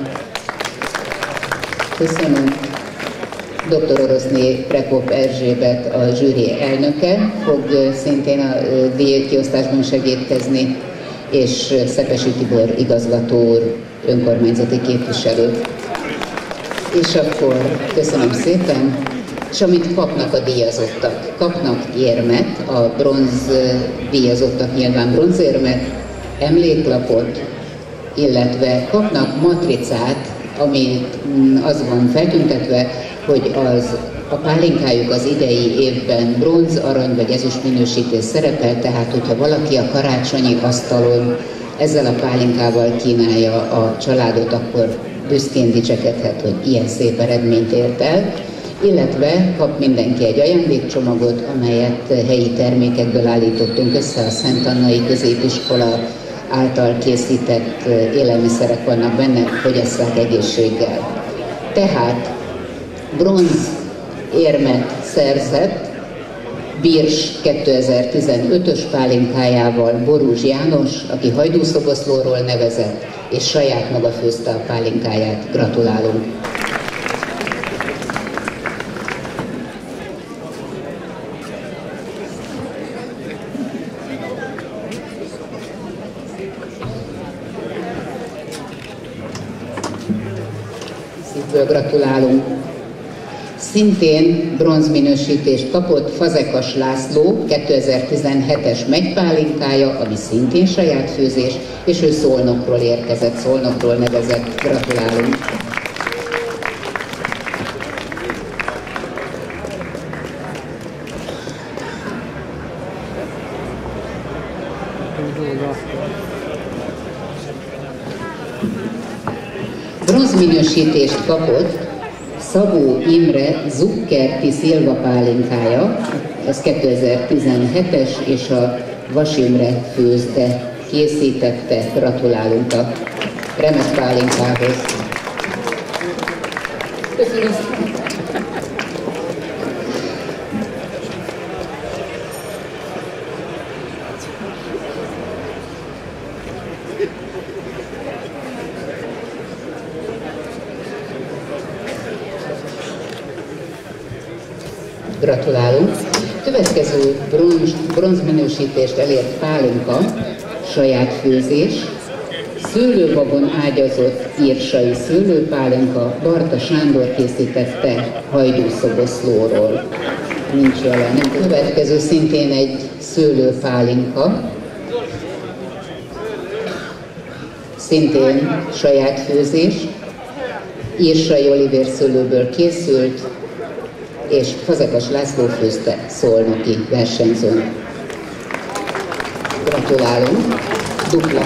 Köszönöm. Dr. Oroszné Prekop Erzsébet, a zsűri elnöke fog szintén a díjkiosztásban segítkezni, és Szepesi Tibor igazgató úr, önkormányzati képviselő. És akkor köszönöm szépen. És amit kapnak a díjazottak? Kapnak érmet, a bronz díjazottak nyilván bronzérmet, emléklapot, illetve kapnak matricát, amit az van feltüntetve, hogy a pálinkájuk az idei évben bronz, arany vagy ezüst minősítés szerepel, tehát hogyha valaki a karácsonyi asztalon ezzel a pálinkával kínálja a családot, akkor büszkén dicsekedhet, hogy ilyen szép eredményt ért el. Illetve kap mindenki egy ajándékcsomagot, amelyet helyi termékekből állítottunk össze, a Szent Annai Középiskola által készített élelmiszerek vannak benne, fogyasszák egészséggel. Tehát bronz érmet szerzett Birs 2015-ös pálinkájával Borúzs János, aki Hajdúszoboszlóról nevezett, és saját maga főzte a pálinkáját. Gratulálunk! Gratulálunk! Szintén bronzminősítést kapott Fazekas László 2017-es megypálinkája, ami szintén saját főzés, és ő Szolnokról érkezett, Szolnokról nevezett. Gratulálunk! Bronzminősítést kapott Szabó Imre Zuckerti Szilva pálinkája, ez 2017-es, és a Vas Imre főzte, készítette. Gratulálunk a remek pálinkához. Köszönöm. Gratulálunk! Következő bronzminősítést elért pálinka, saját főzés, szőlővagon ágyazott írsai szőlőpálinka, Barta Sándor készítette Hajdúszoboszlóról. Nincs jelen. Következő szintén egy szőlőpálinka, szintén saját főzés, írsai olivér szőlőből készült, és Fazekas László főzte szolnoki versenyzőn. Gratulálunk! Dupla!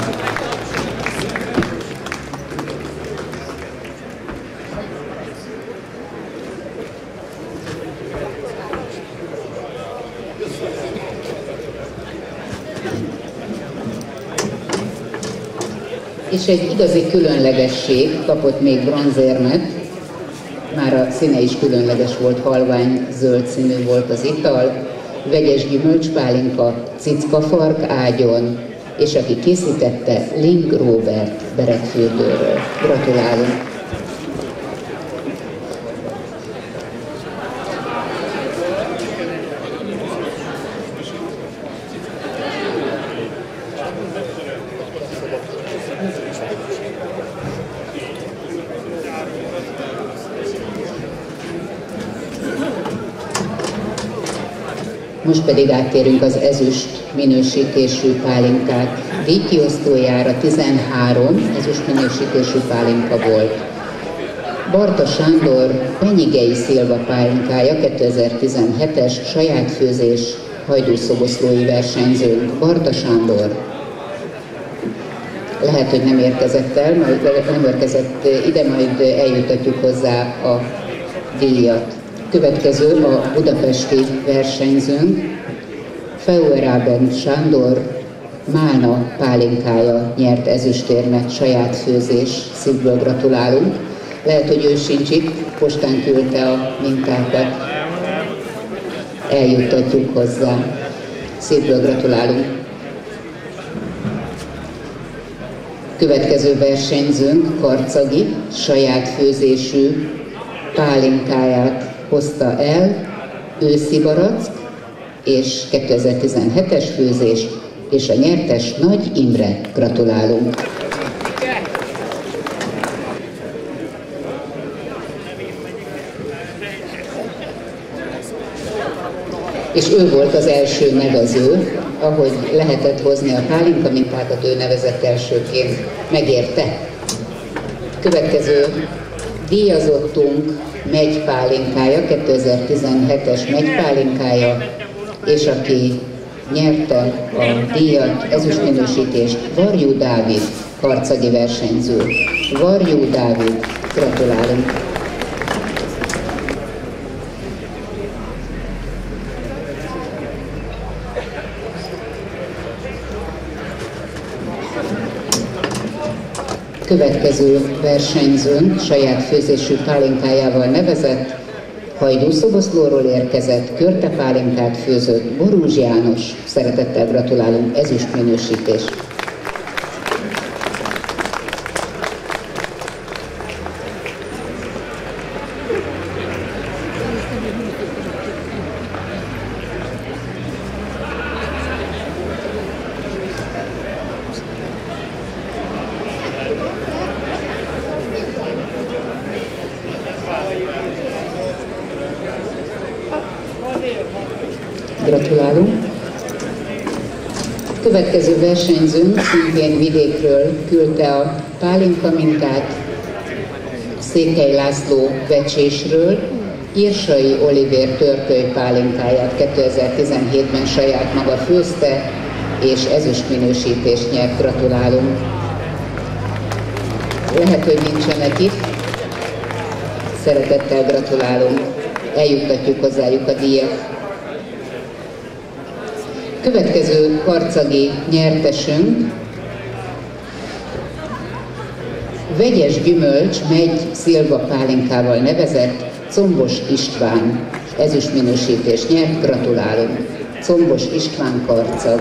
És egy igazi különlegesség kapott még bronzérmet, már a színe is különleges volt, halvány zöld színű volt az ital, vegyes gyümölcspálinka, cickafark ágyon, és aki készítette, Ling Róbert Beregfürdőről. Gratulálunk! Most pedig áttérünk az ezüst minősítésű pálinkák díjkiosztójára. 13 ezüst minősítésű pálinka volt. Barta Sándor Penyigei Szilva pálinkája 2017-es saját főzés hajdúszoboszlói versenyzőnk. Barta Sándor. Lehet, hogy nem érkezett el, nem érkezett ide, majd eljutatjuk hozzá a díjat. Következő a budapesti versenyzőnk, Feuerabend Sándor Málna pálinkája nyert ezüstérmet, saját főzés, szívből gratulálunk. Lehet, hogy ő sincs itt, postán küldte a mintákat, eljuttatjuk hozzá. Szívből gratulálunk. Következő versenyzőnk, Karcagi, saját főzésű pálinkáját hozta el, őszi barack és 2017-es főzés, és a nyertes Nagy Imre. Gratulálunk! És ő volt az első nevező, ahogy lehetett hozni a pálinka mintákat, ő nevezett elsőként, megérte. Következő díjazottunk Megy pálinkája, 2017-es Megy pálinkája, és aki nyerte a díjat, ezüstminősítést, Varjú Dávid, karcagi versenyző. Varjú Dávid, gratulálunk! Következő versenyzőnk saját főzésű pálinkájával nevezett, Hajdúszoboszlóról érkezett, körte pálinkát főzött, Borúzs János. Szeretettel gratulálunk, ezüst minősítés. Gratulálunk! Következő versenyzőnk szintén vidékről küldte a pálinka mintát, Székely László Vecsésről, Irsai Olivér törköly pálinkáját 2017-ben saját maga főzte, és ezüst minősítést nyert. Gratulálunk! Lehet, hogy nincsenek itt, szeretettel gratulálunk, eljuttatjuk hozzájuk a díjat. Következő karcagi nyertesünk, Vegyes Gyümölcs Megy Szilva pálinkával nevezett, Combos István. Ezüst minősítést nyert, gratulálunk. Combos István, Karcag.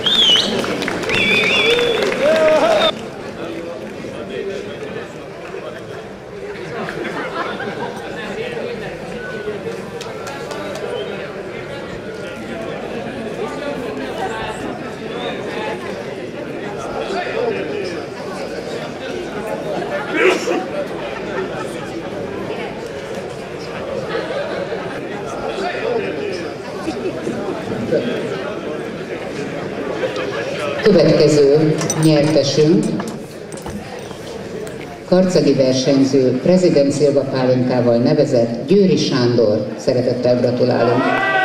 Következő nyertesünk, karcagi versenyző, Prezident Szilva pálinkával nevezett, Győri Sándor. Szeretettel gratulálunk!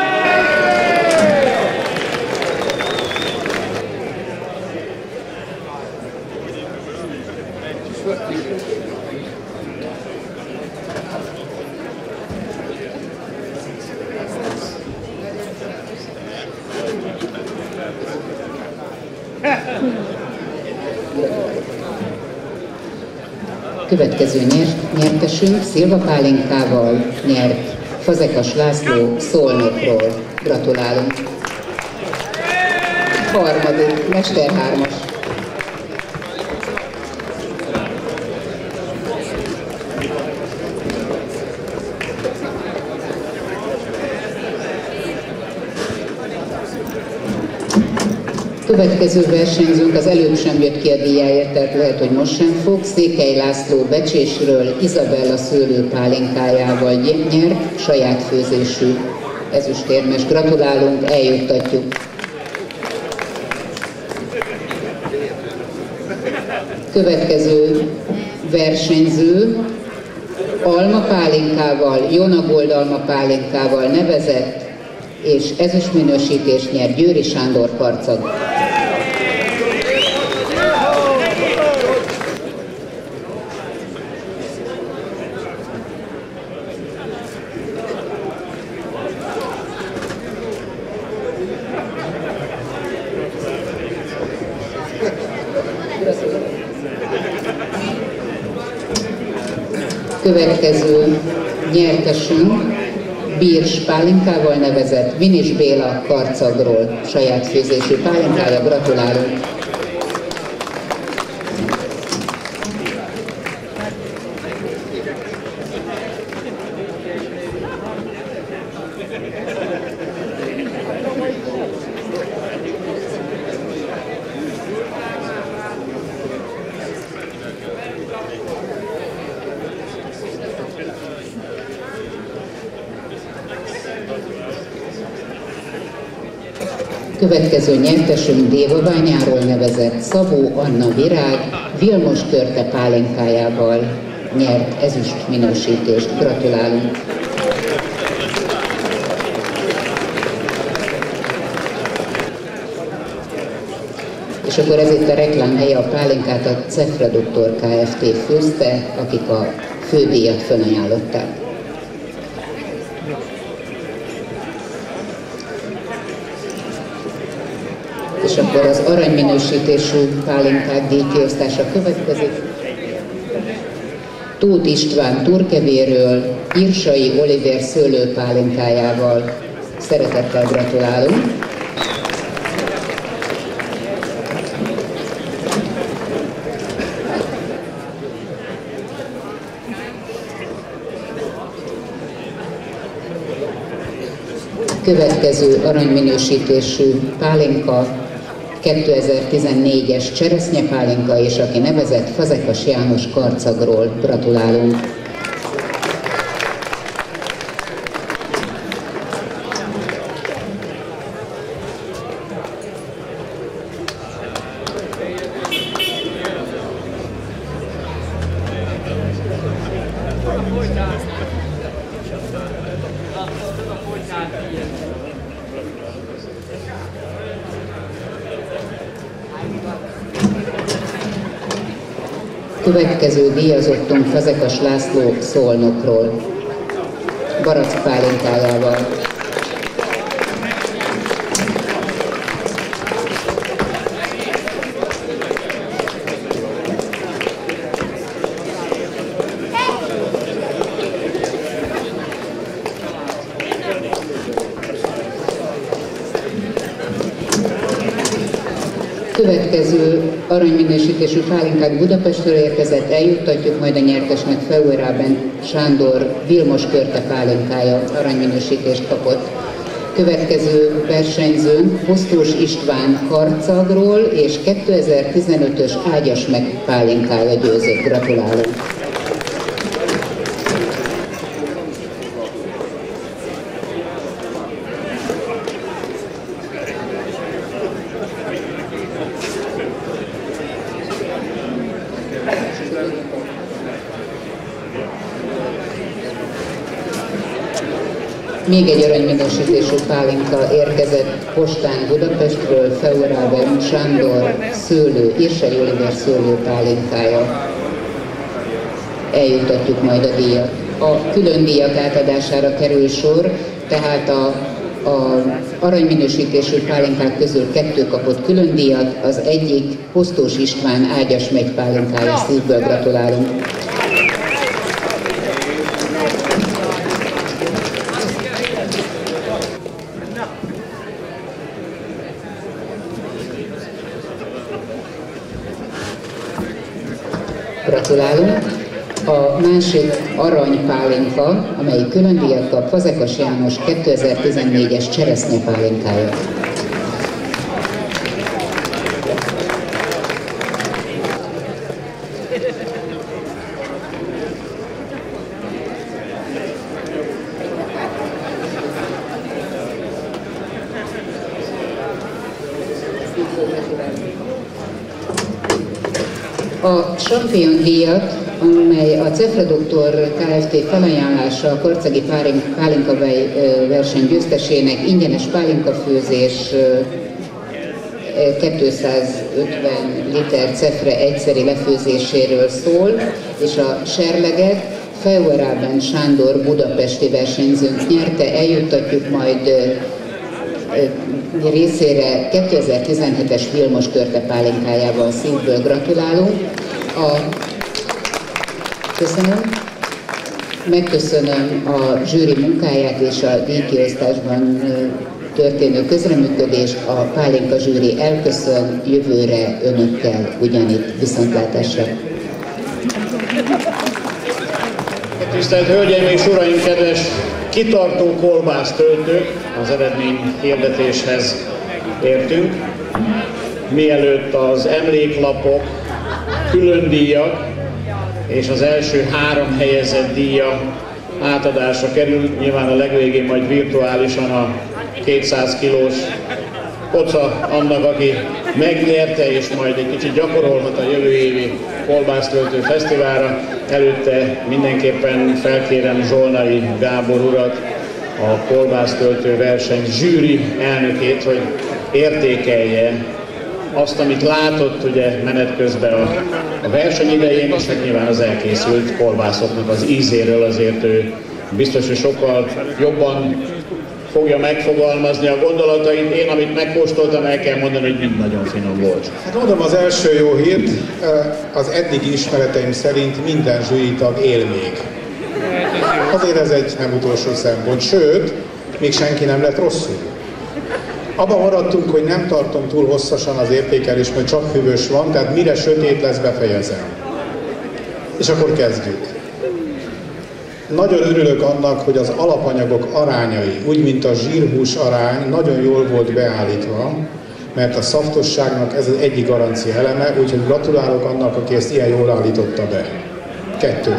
Következő nyertesünk Szilva pálinkával nyert, Fazekas László Szolnokról. Gratulálunk! Harmadik, Mester 3-as. Következő versenyzőnk az előbb sem jött ki a díjáért, tehát lehet, hogy most sem fog. Székely László Becsésről Izabella szőlő pálinkájával nyert, saját főzésű ezüstérmes. Gratulálunk, eljuttatjuk. Következő versenyző almapálinkával, Jonagold almapálinkával nevezett és ezüstminősítést nyert Győri Sándor karcag. Következő nyertesünk Bírs pálinkával nevezett Vinis Béla karcagról, saját főzésű pálinkája. Gratulálunk! Következő nyertesünk Dévabányáról nevezett Szabó Anna Virág Vilmos Körte pálinkájával nyert ezüst minősítést. Gratulálunk! És akkor ez itt a reklámhelye, a pálinkát a Cefra Doktor Kft. Főzte, akik a fődíjat fölajánlották. És akkor az aranyminősítésű pálinkák díjkiosztása következik. Tóth István Turkevéről Irsai Olivér szőlőpálinkájával szeretettel gratulálunk. Következő aranyminősítésű pálinka 2014-es cseresznyepálinka, és aki nevezett Fazekas János karcagról. Gratulálunk! Következő díjazottunk Fazekas László Szolnokról, barack pálinkájával. Következő aranyminősítésű pálinkák Budapestről érkezett, eljuttatjuk majd a nyertesnek. Feuerában Sándor Vilmos Körte pálinkája aranyminősítést kapott. Következő versenyzőnk Posztós István karcagról és 2015-ös ágyas meg pálinkája győzött. Gratulálunk! Még egy aranyminősítésű pálinka érkezett postán Budapestről, Feuerában Sándor szőlő, Irsai Olivér szőlő pálinkája. Eljuttatjuk majd a díjat. A külön díjak átadására kerül sor, tehát a aranyminősítésű pálinkák közül 2 kapott külön díjat, az egyik Posztós István ágyas megy pálinkája. Szívből gratulálunk! Gratulálunk! A másik aranypálinka, amelyik külön díjat kap, Fazekas János 2014-es cseresznyepálinkája. A Champion díjat, amely a Cefre Doktor Kft. Felajánlása a karcagi pálinkavej verseny győztesének ingyenes pálinkafőzés 250 liter cefre egyszeri lefőzéséről szól, és a serleget Feuerabend Sándor budapesti versenyzőnk nyerte, eljuttatjuk majd részére 2017-es Vilmos Körte pálinkájával. Szívből gratulálunk. Köszönöm. Megköszönöm a zsűri munkáját és a díjkiosztásban történő közreműködést. A pálinka zsűri elköszön, jövőre önökkel ugyanitt, viszontlátásra. Tisztelt Hölgyeim és Uraim, kedves kitartó kolbásztöltők, az eredmény hirdetéshez értünk. Mielőtt az emléklapok, külön díjak és az első 3 helyezett díja átadásra kerül, nyilván a legvégén majd virtuálisan a 200 kilós koca annak, aki megnyerte, és majd egy kicsit gyakorolhat a jövő évi kolbásztöltő fesztiválra. Előtte mindenképpen felkérem Zsolnai Gábor urat, a kolbásztöltő verseny zsűri elnökét, hogy értékelje azt, amit látott ugye menet közben a verseny idején, és hát nyilván az elkészült kolbászoknak az ízéről azért ő biztos, hogy sokkal jobban fogja megfogalmazni a gondolatait. Én, amit megkóstoltam, el kell mondani, hogy mind nagyon finom volt. Hát mondom az első jó hírt, az eddigi ismereteim szerint minden zsűritag él még. Azért ez egy nem utolsó szempont, sőt, még senki nem lett rosszul. Abban maradtunk, hogy nem tartom túl hosszasan az értékelést, mert csak hűvös van, tehát mire sötét lesz, befejezem. És akkor kezdjük. Nagyon örülök annak, hogy az alapanyagok arányai, úgy mint a zsírhús arány, nagyon jól volt beállítva, mert a szaftosságnak ez az egyik garancia eleme, úgyhogy gratulálok annak, aki ezt ilyen jól állította be. 2.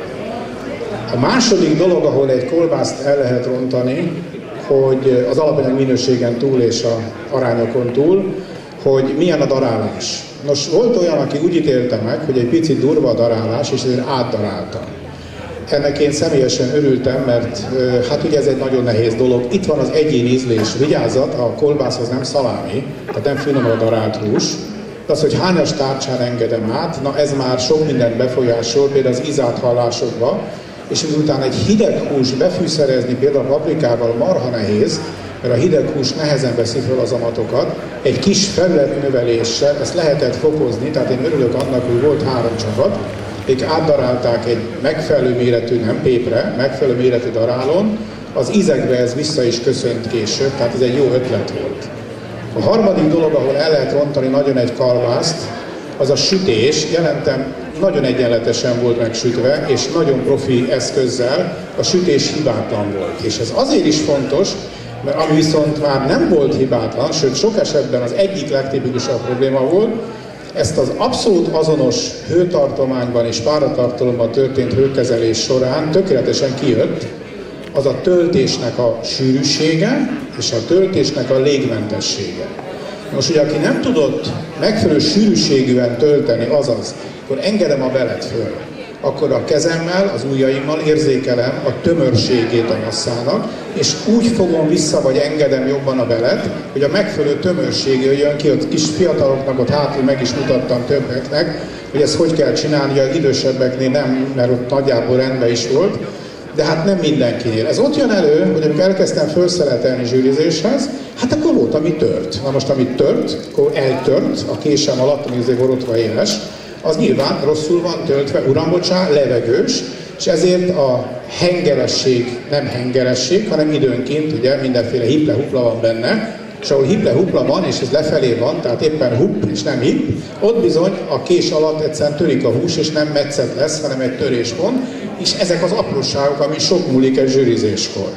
A második dolog, ahol egy kolbászt el lehet rontani, hogy az alapanyag minőségen túl és a arányokon túl, hogy milyen a darálás. Nos, volt olyan, aki úgy ítélte meg, hogy egy picit durva a darálás, és ezért átdarálta. Ennek én személyesen örültem, mert hát ugye ez egy nagyon nehéz dolog. Itt van az egyéni ízlés. Vigyázzat, a kolbászhoz nem szalámi, tehát nem finom a darált hús. De az, hogy hányas tárcsán engedem át, na ez már sok mindent befolyásol, például az ízáthallásokba, és miután egy hideg hús befűszerezni, például paprikával marha nehéz, mert a hideg hús nehezen veszi fel az amatokat, egy kis felületnöveléssel ezt lehetett fokozni, tehát én örülök annak, hogy volt 3 csapat, akik átdarálták egy megfelelő méretű, nem pépre, megfelelő méretű darálón, az ízekbe ez vissza is köszönt később, tehát ez egy jó ötlet volt. A harmadik dolog, ahol el lehet rontani nagyon egy kolbászt, az a sütés. Jelentem, nagyon egyenletesen volt megsütve, és nagyon profi eszközzel a sütés hibátlan volt. És ez azért is fontos, mert ami viszont már nem volt hibátlan, sőt sok esetben az egyik legtipikusabb probléma volt, ezt az abszolút azonos hőtartományban és páratartalomban történt hőkezelés során tökéletesen kijött, az a töltésnek a sűrűsége és a töltésnek a légmentessége. Most ugye, aki nem tudott megfelelő sűrűségűen tölteni, azaz, akkor engedem a belet föl, akkor a kezemmel, az ujjaimmal érzékelem a tömörségét a masszának, és úgy fogom vissza, vagy engedem jobban a belet, hogy a megfelelő tömörség jöjjön ki. Ott kis fiataloknak ott hátul meg is mutattam többeknek, hogy ezt hogy kell csinálni, az idősebbeknél nem, mert ott nagyjából rendben is volt, de hát nem mindenkinél. Ez ott jön elő, hogy amikor elkezdtem felszeletelni zsűrizéshez, hát akkor volt, ami tört. Na most, ami tört, akkor eltört a késem alatt, ami azért borotva éles, az nyilván rosszul van töltve, uram, bocsán, levegős, és ezért a hengeresség nem hengeresség, hanem időnként ugye mindenféle hiple-hupla van benne, és ahol hiple-hupla van, és ez lefelé van, tehát éppen hup és nem hip, ott bizony a kés alatt egyszerűen törik a hús, és nem metszet lesz, hanem egy töréspont, és ezek az apróságok, ami sok múlik egy zsűrizéskor.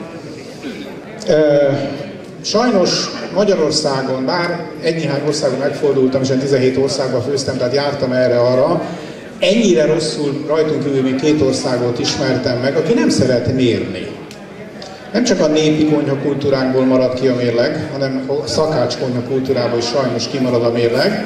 Sajnos Magyarországon, bár egy-néhány országon megfordultam, és 17 országban főztem, tehát jártam erre-arra, ennyire rosszul rajtunk kívül még 2 országot ismertem meg, aki nem szeret mérni. Nem csak a népi konyhakultúránkból marad ki a mérleg, hanem a szakács konyhakultúrából is sajnos kimarad a mérleg.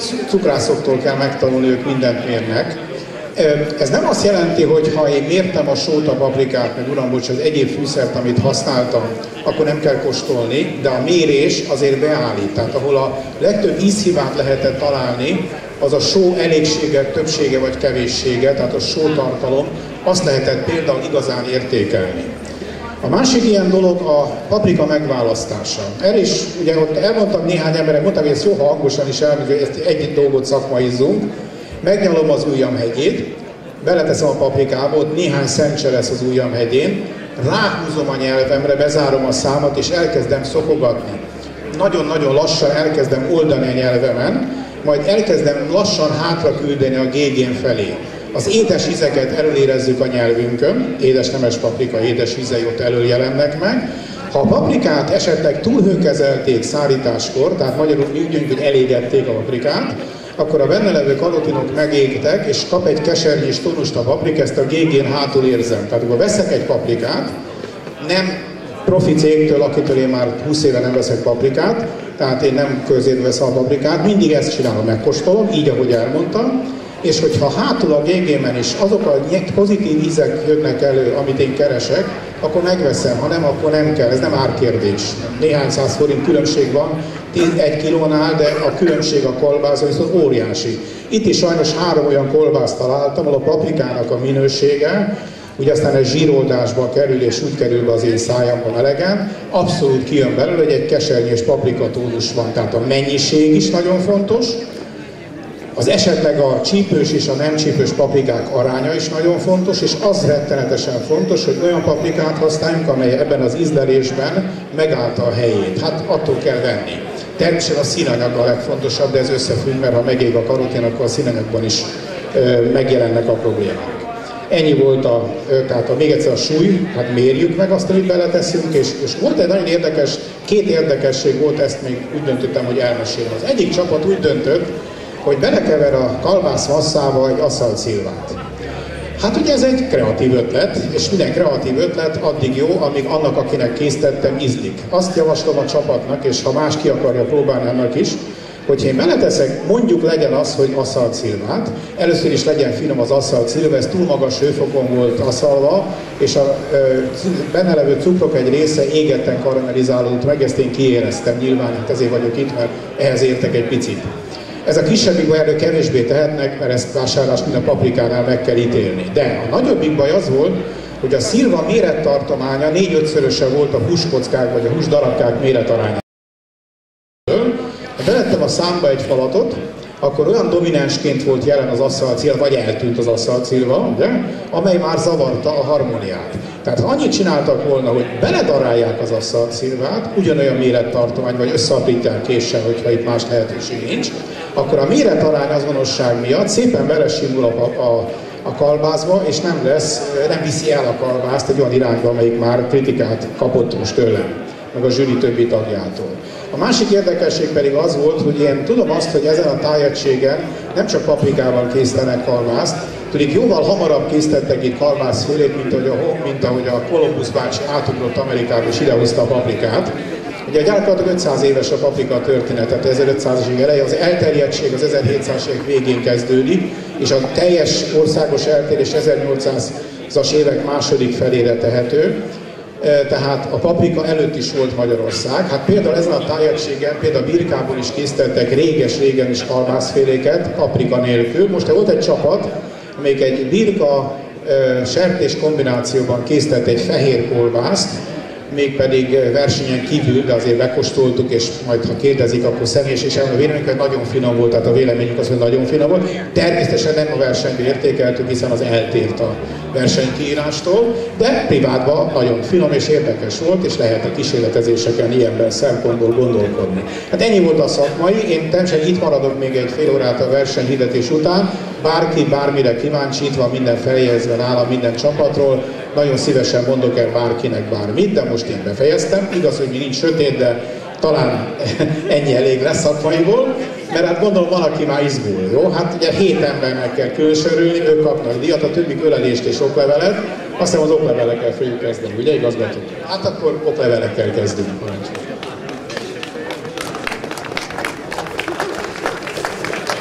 cukrászoktól kell megtanulni, ők mindent mérnek. Ez nem azt jelenti, hogy ha én mértem a sót, a paprikát, meg uram, bocs, az egyéb fűszert, amit használtam, akkor nem kell kóstolni, de a mérés azért beállít. Tehát ahol a legtöbb ízhibát lehetett találni, az a só elégsége, többsége vagy kevéssége, tehát a sótartalom, azt lehetett például igazán értékelni. A másik ilyen dolog a paprika megválasztása. Erre is, ugye ott elmondtam néhány emberek, mondták, hogy ezt jó, ha hangosan is elmondjuk, hogy ezt egy dolgot szakmaizzunk. Megnyalom az ujjamhegyét, beleteszem a paprikába, ott néhány szemcse lesz az ujjamhegyén, ráhúzom a nyelvemre, bezárom a számat és elkezdem szokogatni. Nagyon-nagyon lassan elkezdem oldani a nyelvemen, majd elkezdem lassan hátra küldeni a gégén felé. Az édes ízeket előérezzük a nyelvünkön, édes nemes paprika édes ízei ott elől jelennek meg. Ha a paprikát esetleg túlhőkezelték szárításkor, tehát magyarul úgy mondjuk, hogy elégették a paprikát, akkor a benne levő karotinok megégtek, és kap egy kesernyés tonust a paprika, ezt a gégén hátul érzem. Tehát akkor veszek egy paprikát, nem profi cégtől, akitől én már 20 éve nem veszek paprikát, tehát én nem közén veszem a paprikát, mindig ezt csinálom, megkóstolom, így ahogy elmondtam, és hogyha hátul a gégémen is azok a pozitív ízek jönnek elő, amit én keresek, akkor megveszem, ha nem, akkor nem kell, ez nem árkérdés. Néhány száz forint különbség van, 1 kilónál, de a különbség a kolbászon viszont óriási. Itt is sajnos 3 olyan kolbászt találtam, ahol a paprikának a minősége, ugye aztán egy zsíroldásba kerül, és úgy kerül be az én szájamba melegen, abszolút kijön belőle, hogy egy kesernyés paprikatónus van, tehát a mennyiség is nagyon fontos, az esetleg a csípős és a nem csípős paprikák aránya is nagyon fontos, és az rettenetesen fontos, hogy olyan paprikát használjunk, amely ebben az ízlelésben megállta a helyét. Hát attól kell venni. Természetesen a színanyag a legfontosabb, de ez összefügg, mert ha megég a karotin, akkor a színanyagban is megjelennek a problémák. Ennyi volt még egyszer a súly, hát mérjük meg azt, amit beleteszünk, és volt egy nagyon érdekes, 2 érdekesség volt, ezt még úgy döntöttem, hogy elmesélem. Az egyik csapat úgy döntött, hogy belekever a kalbász masszába egy aszalt szilvát. Hát ugye ez egy kreatív ötlet, és minden kreatív ötlet addig jó, amíg annak, akinek készítettem, ízlik. Azt javaslom a csapatnak, és ha más ki akarja próbálni annak is, hogyha én beleteszek, mondjuk legyen az, hogy aszalt szilvát, először is legyen finom az aszalt szilva, ez túl magas hőfokon volt aszalva, és a benne levő cukrok egy része égetten karamellizálódott meg, ezt én kiéreztem, nyilván hát ezért vagyok itt, mert ehhez értek egy picit. Ez a kisebbik baj, erről kevésbé tehetnek, mert ezt vásárlást minden paprikánál meg kell ítélni. De a nagyobbik baj az volt, hogy a szilva mérettartománya 4-5-szöröse volt a húskockák vagy a húsdarabkák méretaránya. Ha belettem a számba egy falatot, akkor olyan dominánsként volt jelen az aszalt szilva, vagy eltűnt az aszalt szilva, ugye? Amely már zavarta a harmóniát. Tehát ha annyit csináltak volna, hogy beledarálják az aszalt szilvát, ugyanolyan mérettartomány, vagy összeaprítják késsel, hogyha itt más lehetőség nincs, akkor a méretarány azonosság miatt szépen belesimul a kalbászba, és nem viszi el a kalbászt egy olyan irányba, amelyik már kritikát kapott most tőlem, meg a zsűri többi tagjától. A másik érdekesség pedig az volt, hogy én tudom azt, hogy ezen a tájegységen nem csak paprikával készítenek kalbászt, tudjuk, jóval hamarabb készítettek itt kalbászfélét, mint ahogy a Kolumbusz bácsi átugrott Amerikába és idehozta a paprikát. Ugye gyakorlatilag 500 éves a paprika története, 1500-as évek eleje, az elterjedtség az 1700-as évek végén kezdődik, és a teljes országos eltérés 1800-as évek második felére tehető. Tehát a paprika előtt is volt Magyarország. Hát például ezen a tájegységen, például Birkából is készítettek régen is kalbászféléket, paprika nélkül. Most volt egy csapat, amelyik egy birka sertés kombinációban készített egy fehér kolbászt, mégpedig versenyen kívül, de azért megkóstoltuk, és majd ha kérdezik, akkor személyes és elmondom a véleményünk, hogy nagyon finom volt, tehát a véleményünk az, hogy nagyon finom volt. Természetesen nem a versenyben értékeltük, hiszen az eltért a versenykiírástól, de privátban nagyon finom és érdekes volt, és lehet a kísérletezéseken ilyenben szempontból gondolkodni. Hát ennyi volt a szakmai, én természetesen itt maradok még egy fél órát a versenyhirdetés után, bárki bármire kíváncsi, itt van minden feljegyezve nálam minden csapatról, nagyon szívesen mondok el bárkinek bármit, de most én befejeztem. Igaz, hogy mi nincs sötét, de talán ennyi elég lesz szakmaiból, mert hát gondolom van, aki már izgul, jó? Hát ugye 7 embernek kell külsörülni, ők kapnak díjat, a többik ölelést és oklevelet. Azt hiszem az oklevelekkel fogjuk kezdeni, ugye igazgató? Hát akkor oklevelekkel kezdünk.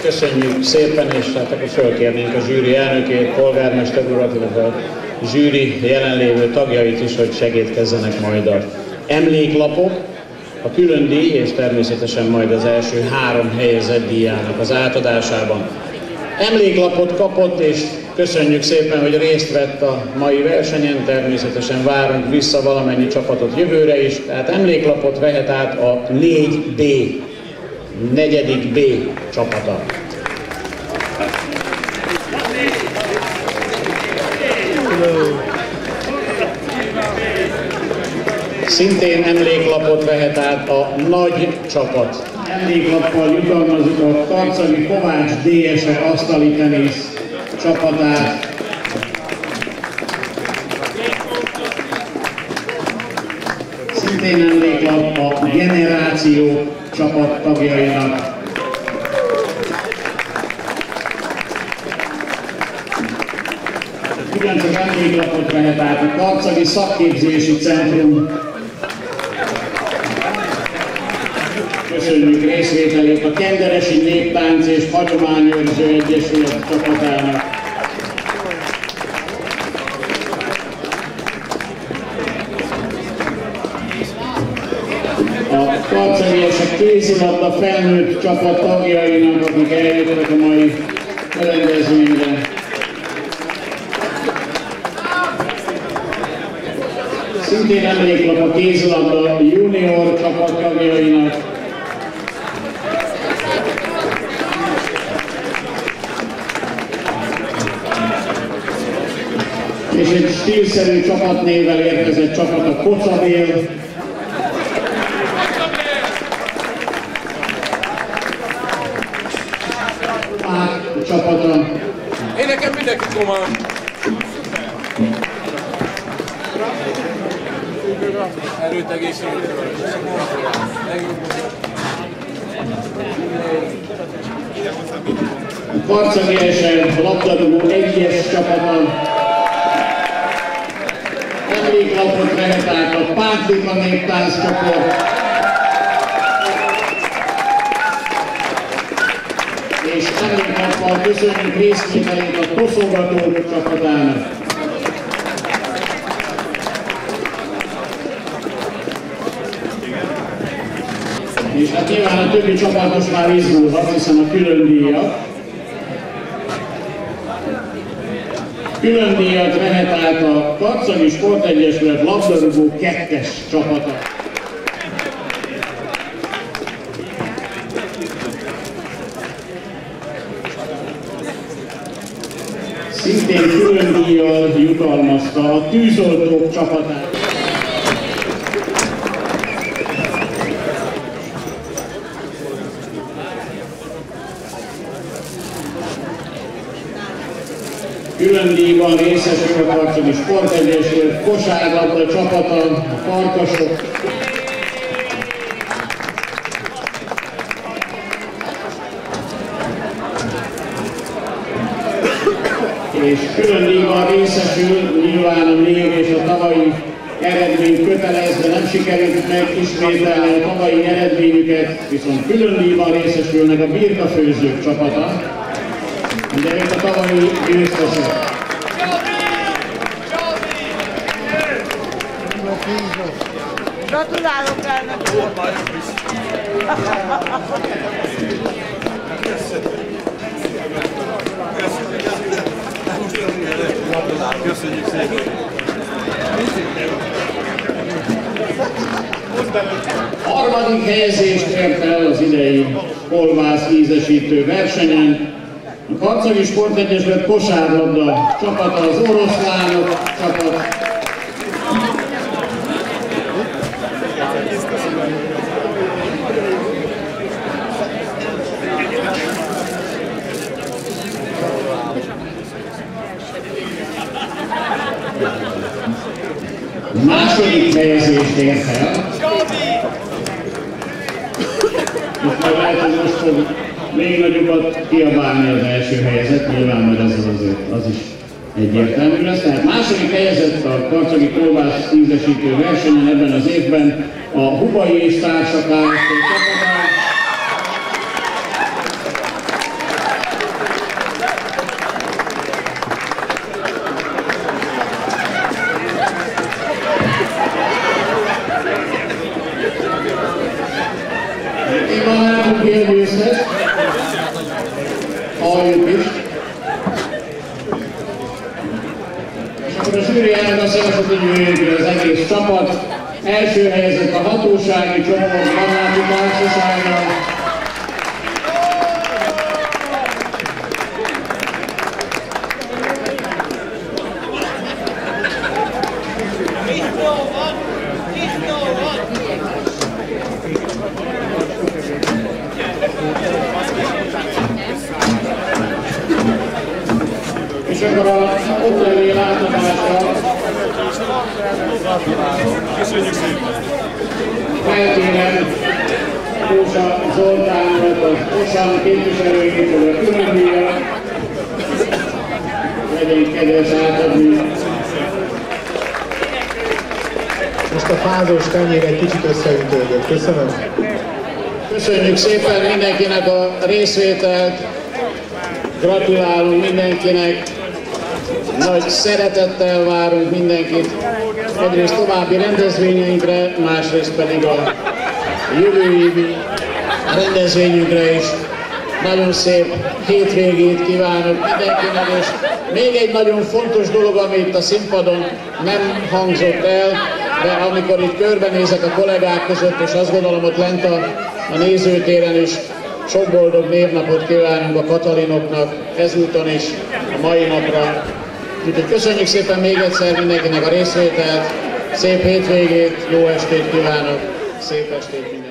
köszönjük szépen, és hát akkor fölkérnénk a zsűri elnökét, polgármester urat, illetve a zsűri jelenlévő tagjait is, hogy segítkezzenek majd a emléklapok, a külön díj és természetesen majd az első 3 helyezett díjának az átadásában. Emléklapot kapott, és köszönjük szépen, hogy részt vett a mai versenyen, természetesen várunk vissza valamennyi csapatot jövőre is, tehát emléklapot vehet át a 4B, 4. B csapata. Szintén emléklapot vehet át a nagy csapat. Emléklappal jutalmazzuk a Karcagi Kovács DSE asztali tenisz csapatát. Szintén emléklap a Generáció csapat tagjainak. Ugyancsak emléklapot vehet át a Karcagi Szakképzési Centrum. Köszönjük részvételét a Kenderesi Néptánc és Hagyományőrző Egyesület csapatának. A karcagiesek kézilabda felnőtt csapat tagjainak, akik eljöttek a mai rendezvényre. Szintén emléklap a kézilabda junior csapat tagjainak. És egy stílszerű csapatnévvel érkezett csapat a Kocabél. A csapata. Én nekem mindenki komán. Erőt, egészséget. Karcagiesen labdarúgó 1-es csapata. Emléklapot vehet át a Pátlika Néptánc csoport. És emléklappal köszönjük részvételét a Toszogatók csapatának. És hát nyilván a többi csapat most már izgulhat, hiszen a külön díjat. Külön díjat vehet át a Karcagi Sportegyesület labdarúgó 2-es csapata. Szintén külön díjjal jutalmazta a Tűzoltók csapatát. Külön díjban részesül a Karcagi Sportegyesület kosárlabda csapata, a Farkasok. És külön díjban részesül nyilván a még és a tavalyi eredmény kötelezve, nem sikerült megismételni a tavalyi eredményüket, viszont külön díjban részesülnek a birkafőzők csapata. De ők a tavalyi győztesek. Gratulálok elnök úr! Köszönjük szépen! Harmadik helyezést ért el az idei kolbász ízesítő versenyen. A Karcagi Sportegyesület kosárlabda csapata, az Oroszlánok csapat. Második helyezést ért el. Most már lehet, hogy most fog még nagyobbat kiabálni az első helyezet, nyilván majd az is egyértelmű lesz. Tehát második helyezett a Karcagi kolbász ízesítő versenyen ebben az évben a Hubai és Társa Kft. Csapata. javaslati gyűjtő az egész csapat. Első helyezett a hatósági csoport Banáti Társasága. És akkor a oklevél átadása felkérem Kósa Zoltánokat, az OSAN képviselőjétől a különdíjat. Legyen kedves átadni. Most a fázós tenyér egy kicsit összeütődött. Köszönöm. Köszönjük szépen mindenkinek a részvételt. Gratulálunk mindenkinek. Nagy szeretettel várunk mindenkit. Egyrészt további rendezvényeinkre, másrészt pedig a jövő évi rendezvényünkre is. Nagyon szép hétvégét kívánok mindenkinek, és még egy nagyon fontos dolog, ami itt a színpadon nem hangzott el, de amikor itt körbenézek a kollégák között, és azt gondolom, ott lent a nézőtéren is sok boldog névnapot kívánunk a Katalinoknak ezúton is, a mai napra. Úgyhogy köszönjük szépen még egyszer mindenkinek a részvételt, szép hétvégét, jó estét kívánok, szép estét mindenkinek!